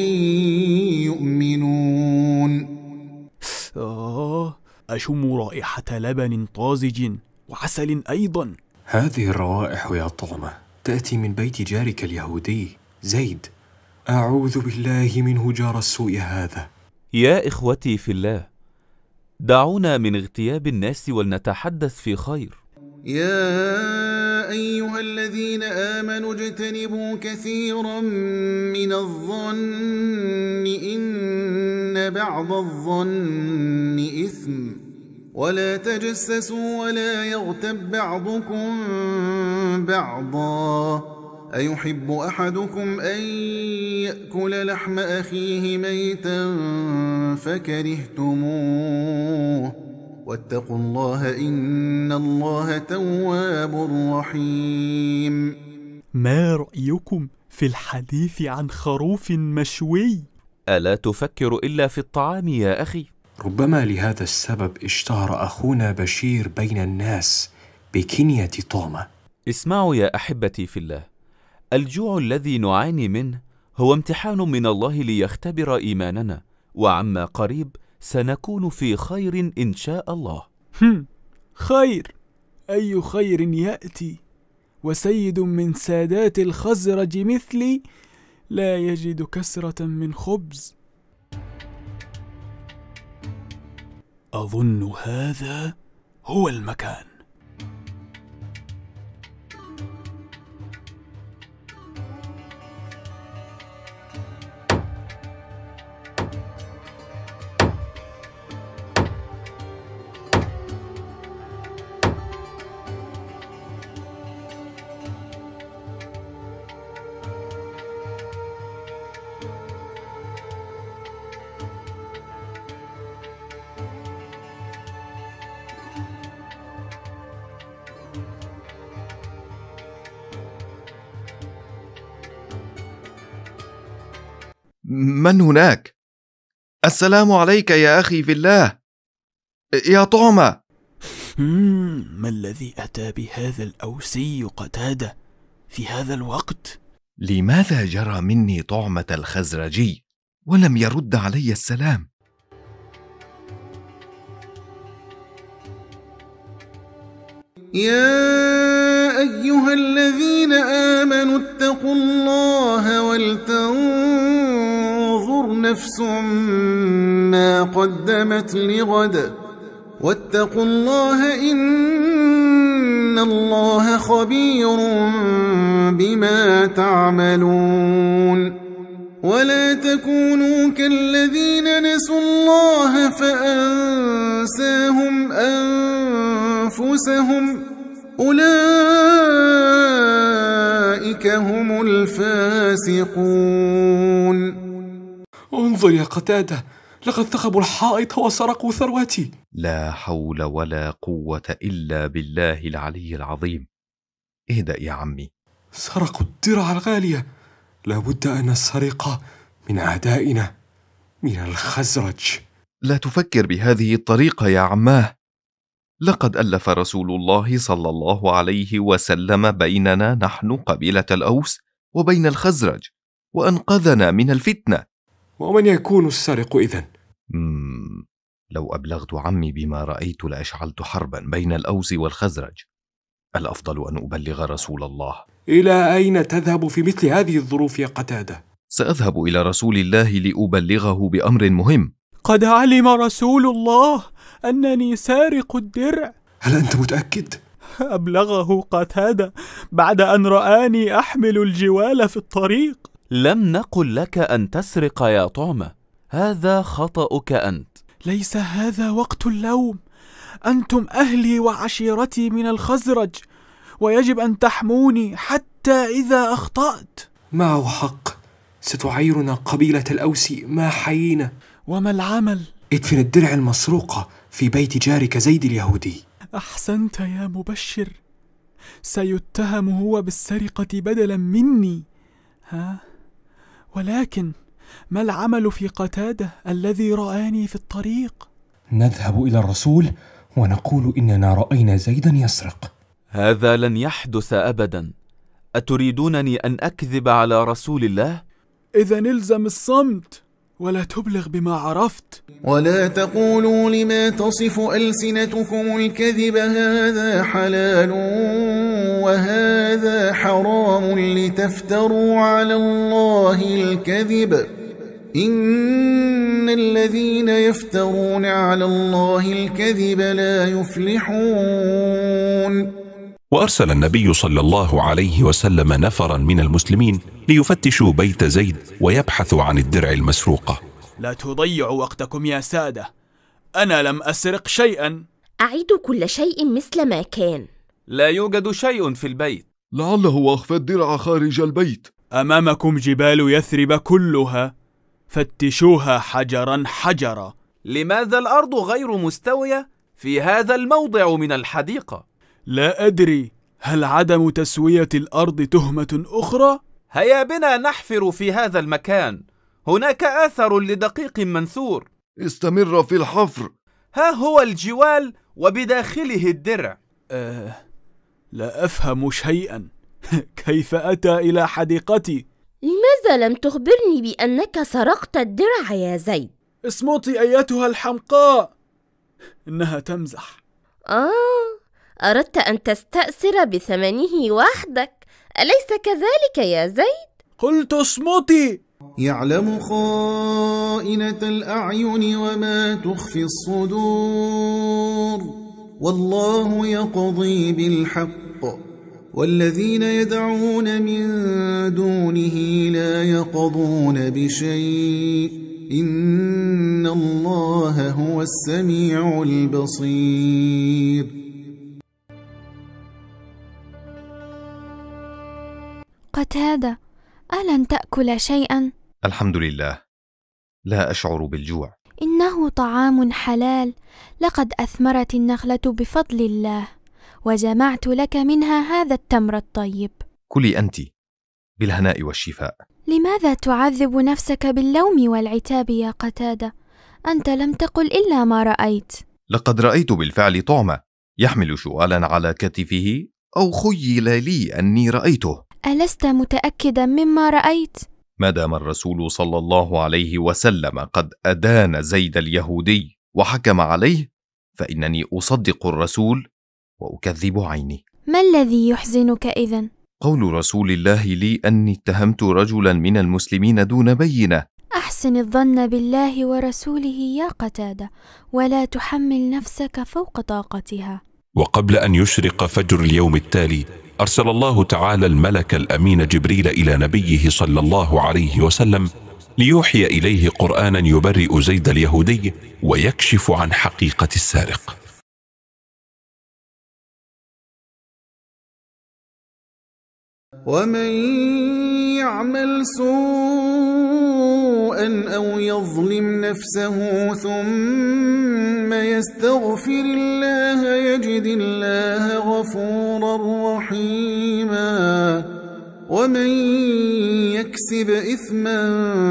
يؤمنون. آه، أشم رائحة لبن طازج وعسل أيضا. هذه الروائح يا طعمة تأتي من بيت جارك اليهودي زيد. أعوذ بالله منه جار السوء هذا. يا إخوتي في الله، دعونا من اغتياب الناس ولنتحدث في خير. يا أيها الذين آمنوا اجتنبوا كثيرا من الظن إن بعض الظن إثم ولا تجسسوا ولا يغتب بعضكم بعضا أيحب أحدكم أن يأكل لحم أخيه ميتا فكرهتموه واتقوا الله إن الله تواب رحيم. ما رأيكم في الحديث عن خروف مشوي؟ ألا تفكر إلا في الطعام يا أخي؟ ربما لهذا السبب اشتهر أخونا بشير بين الناس بكنية طعمة. اسمعوا يا أحبتي في الله، الجوع الذي نعاني منه هو امتحان من الله ليختبر إيماننا، وعما قريب سنكون في خير إن شاء الله. هم خير؟ أي خير يأتي وسيد من سادات الخزرج مثلي لا يجد كسرة من خبز؟ أظن هذا هو المكان. من هناك؟ السلام عليك يا أخي في الله. يا طعمة. ما الذي أتى بهذا الأوسي قتادة في هذا الوقت؟ لماذا جرى مني طعمة الخزرجي ولم يرد علي السلام؟ يا أيها أيها الذين آمنوا اتقوا الله ولتنظر نفس ما قدمت لغد واتقوا الله إن الله خبير بما تعملون ولا تكونوا كالذين نسوا الله فأنساهم أنفسهم أولئك هم الفاسقون. انظر يا قتادة، لقد ثخبوا الحائط وسرقوا ثروتي. لا حول ولا قوة إلا بالله العلي العظيم. اهدأ يا عمي. سرقوا الدرع الغالية، لابد أن السرقة من أعدائنا من الخزرج. لا تفكر بهذه الطريقة يا عماه. لقد ألف رسول الله صلى الله عليه وسلم بيننا نحن قبيلة الأوس وبين الخزرج وأنقذنا من الفتنة. ومن يكون السارق إذن؟ مم. لو أبلغت عمي بما رأيت لأشعلت حربا بين الأوس والخزرج. الأفضل أن أبلغ رسول الله. إلى أين تذهب في مثل هذه الظروف يا قتادة؟ سأذهب إلى رسول الله لأبلغه بأمر مهم. قد علم رسول الله أنني سارق الدرع. هل أنت متأكد؟ أبلغه قتادة بعد أن رآني أحمل الجوال في الطريق. لم نقل لك أن تسرق يا طعمة، هذا خطأك أنت. ليس هذا وقت اللوم، أنتم أهلي وعشيرتي من الخزرج، ويجب أن تحموني حتى إذا أخطأت. معه حق، ستعيرنا قبيلة الأوس ما حيينا. وما العمل؟ ادفن الدرع المسروقة في بيت جارك زيد اليهودي. أحسنت يا مبشر، سيتهم هو بالسرقة بدلا مني. ها؟ ولكن ما العمل في قتادة الذي رآني في الطريق؟ نذهب إلى الرسول ونقول إننا رأينا زيدا يسرق. هذا لن يحدث أبدا. أتريدونني أن أكذب على رسول الله؟ إذا الزم الصمت ولا تبلغ بما عرفت. ولا تقولوا لما تصف ألسنتكم الكذب هذا حلال وهذا حرام لتفتروا على الله الكذب إن الذين يفترون على الله الكذب لا يفلحون. وأرسل النبي صلى الله عليه وسلم نفرا من المسلمين ليفتشوا بيت زيد ويبحثوا عن الدرع المسروقة. لا تضيعوا وقتكم يا سادة، أنا لم أسرق شيئا. أعيدوا كل شيء مثل ما كان. لا يوجد شيء في البيت. لعله أخفى الدرع خارج البيت. أمامكم جبال يثرب كلها، فتشوها حجرا حجرا. لماذا الأرض غير مستوية في هذا الموضع من الحديقة؟ لا أدري، هل عدم تسوية الأرض تهمة أخرى؟ هيا بنا نحفر في هذا المكان، هناك آثر لدقيق منثور. استمر في الحفر. ها هو الجوال وبداخله الدرع. أه لا أفهم شيئا. كيف أتى إلى حديقتي؟ لماذا لم تخبرني بأنك سرقت الدرع يا زيد؟ اصمتي أيتها الحمقاء، إنها تمزح. آه، أردت أن تستأثر بثمنه وحدك، أليس كذلك يا زيد؟ قلت اصمتي. يعلم خائنة الأعين وما تخفي الصدور والله يقضي بالحق والذين يدعون من دونه لا يقضون بشيء إن الله هو السميع البصير. قتادة، ألن تأكل شيئا؟ الحمد لله، لا أشعر بالجوع. إنه طعام حلال، لقد أثمرت النخلة بفضل الله، وجمعت لك منها هذا التمر الطيب. كلي أنت بالهناء والشفاء. لماذا تعذب نفسك باللوم والعتاب يا قتادة؟ أنت لم تقل إلا ما رأيت. لقد رأيت بالفعل طعمة يحمل شوالا على كتفه، أو خيل لي أني رأيته. ألست متأكدا مما رأيت؟ ما دام الرسول صلى الله عليه وسلم قد أدان زيد اليهودي وحكم عليه، فإنني أصدق الرسول وأكذب عيني. ما الذي يحزنك إذن؟ قول رسول الله لي أني اتهمت رجلا من المسلمين دون بينة. أحسن الظن بالله ورسوله يا قتادة، ولا تحمل نفسك فوق طاقتها. وقبل أن يشرق فجر اليوم التالي أرسل الله تعالى الملك الأمين جبريل إلى نبيه صلى الله عليه وسلم ليوحي إليه قرآنا يبرئ زيد اليهودي ويكشف عن حقيقة السارق. ومن يعمل سوءا أو يظلم نفسه ثم يستغفر الله يجد الله غفورا رحيما. ومن يكسب إثما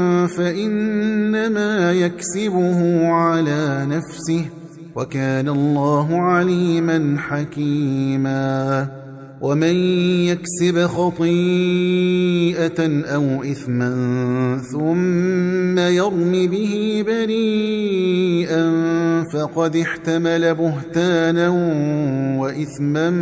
فإنما يكسبه على نفسه وكان الله عليما حكيما. ومن يكسب خطيئة أو إثما ثم يرم به بريئا فقد احتمل بهتانا وإثما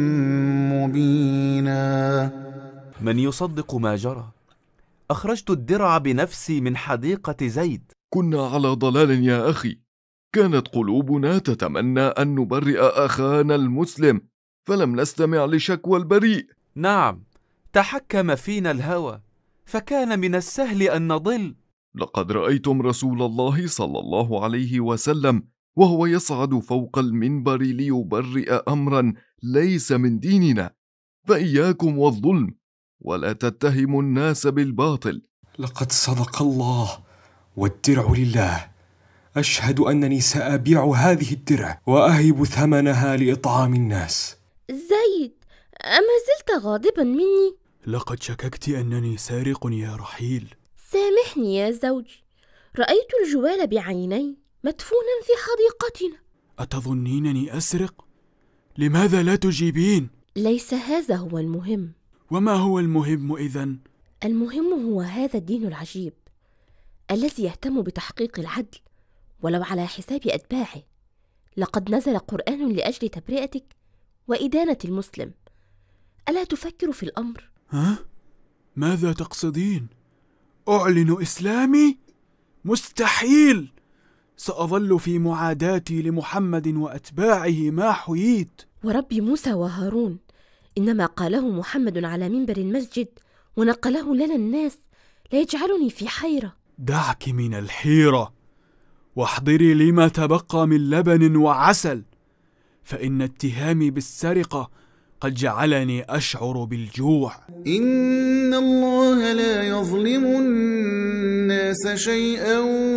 مبينا. من يصدق ما جرى؟ أخرجت الدرع بنفسي من حديقة زيد. كنا على ضلال يا أخي، كانت قلوبنا تتمنى أن نبرئ أخانا المسلم فلم نستمع لشكوى البريء. نعم، تحكم فينا الهوى فكان من السهل أن نضل. لقد رأيتم رسول الله صلى الله عليه وسلم وهو يصعد فوق المنبر ليبرئ أمرا ليس من ديننا، فإياكم والظلم ولا تتهموا الناس بالباطل. لقد صدق الله والدرع لله. أشهد أنني سأبيع هذه الدرع وأهب ثمنها لإطعام الناس. زيد، أما زلت غاضبا مني؟ لقد شككت أنني سارق يا رحيل. سامحني يا زوجي، رأيت الجوال بعيني مدفونا في حديقتنا. أتظنينني أسرق؟ لماذا لا تجيبين؟ ليس هذا هو المهم. وما هو المهم إذن؟ المهم هو هذا الدين العجيب الذي يهتم بتحقيق العدل ولو على حساب أتباعه. لقد نزل قرآن لأجل تبرئتك وإدانة المسلم. ألا تفكر في الأمر؟ ها؟ ماذا تقصدين؟ أعلن إسلامي؟ مستحيل! سأظل في معاداتي لمحمد وأتباعه ما حييت. ورب موسى وهارون، إنما قاله محمد على منبر المسجد ونقله لنا الناس ليجعلني في حيرة. دعك من الحيرة واحضري لما تبقى من لبن وعسل، فإن اتهامي بالسرقة قد جعلني أشعر بالجوع. إن الله لا يظلم الناس شيئا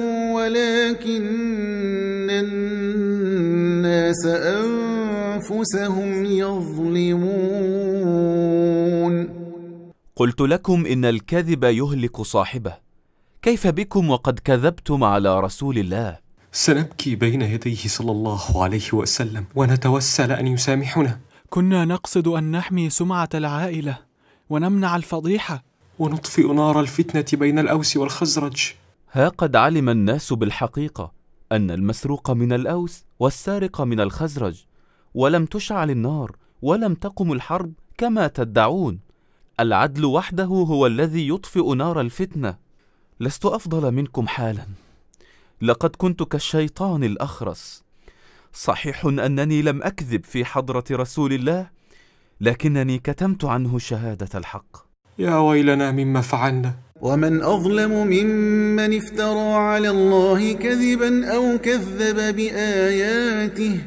ولكن الناس أنفسهم يظلمون. قلت لكم إن الكذب يهلك صاحبه، كيف بكم وقد كذبتم على رسول الله؟ سنبكي بين يديه صلى الله عليه وسلم ونتوسل أن يسامحنا. كنا نقصد أن نحمي سمعة العائلة ونمنع الفضيحة ونطفئ نار الفتنة بين الأوس والخزرج. ها قد علم الناس بالحقيقة أن المسروق من الأوس والسارق من الخزرج، ولم تشعل النار ولم تقم الحرب كما تدعون. العدل وحده هو الذي يطفئ نار الفتنة. لست أفضل منكم حالا، لقد كنت كالشيطان الأخرس. صحيح أنني لم أكذب في حضرة رسول الله، لكنني كتمت عنه شهادة الحق. يا ويلنا مما فعلنا. ومن أظلم ممن افترى على الله كذبا أو كذب بآياته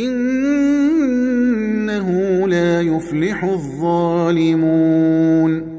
إنه لا يفلح الظالمون.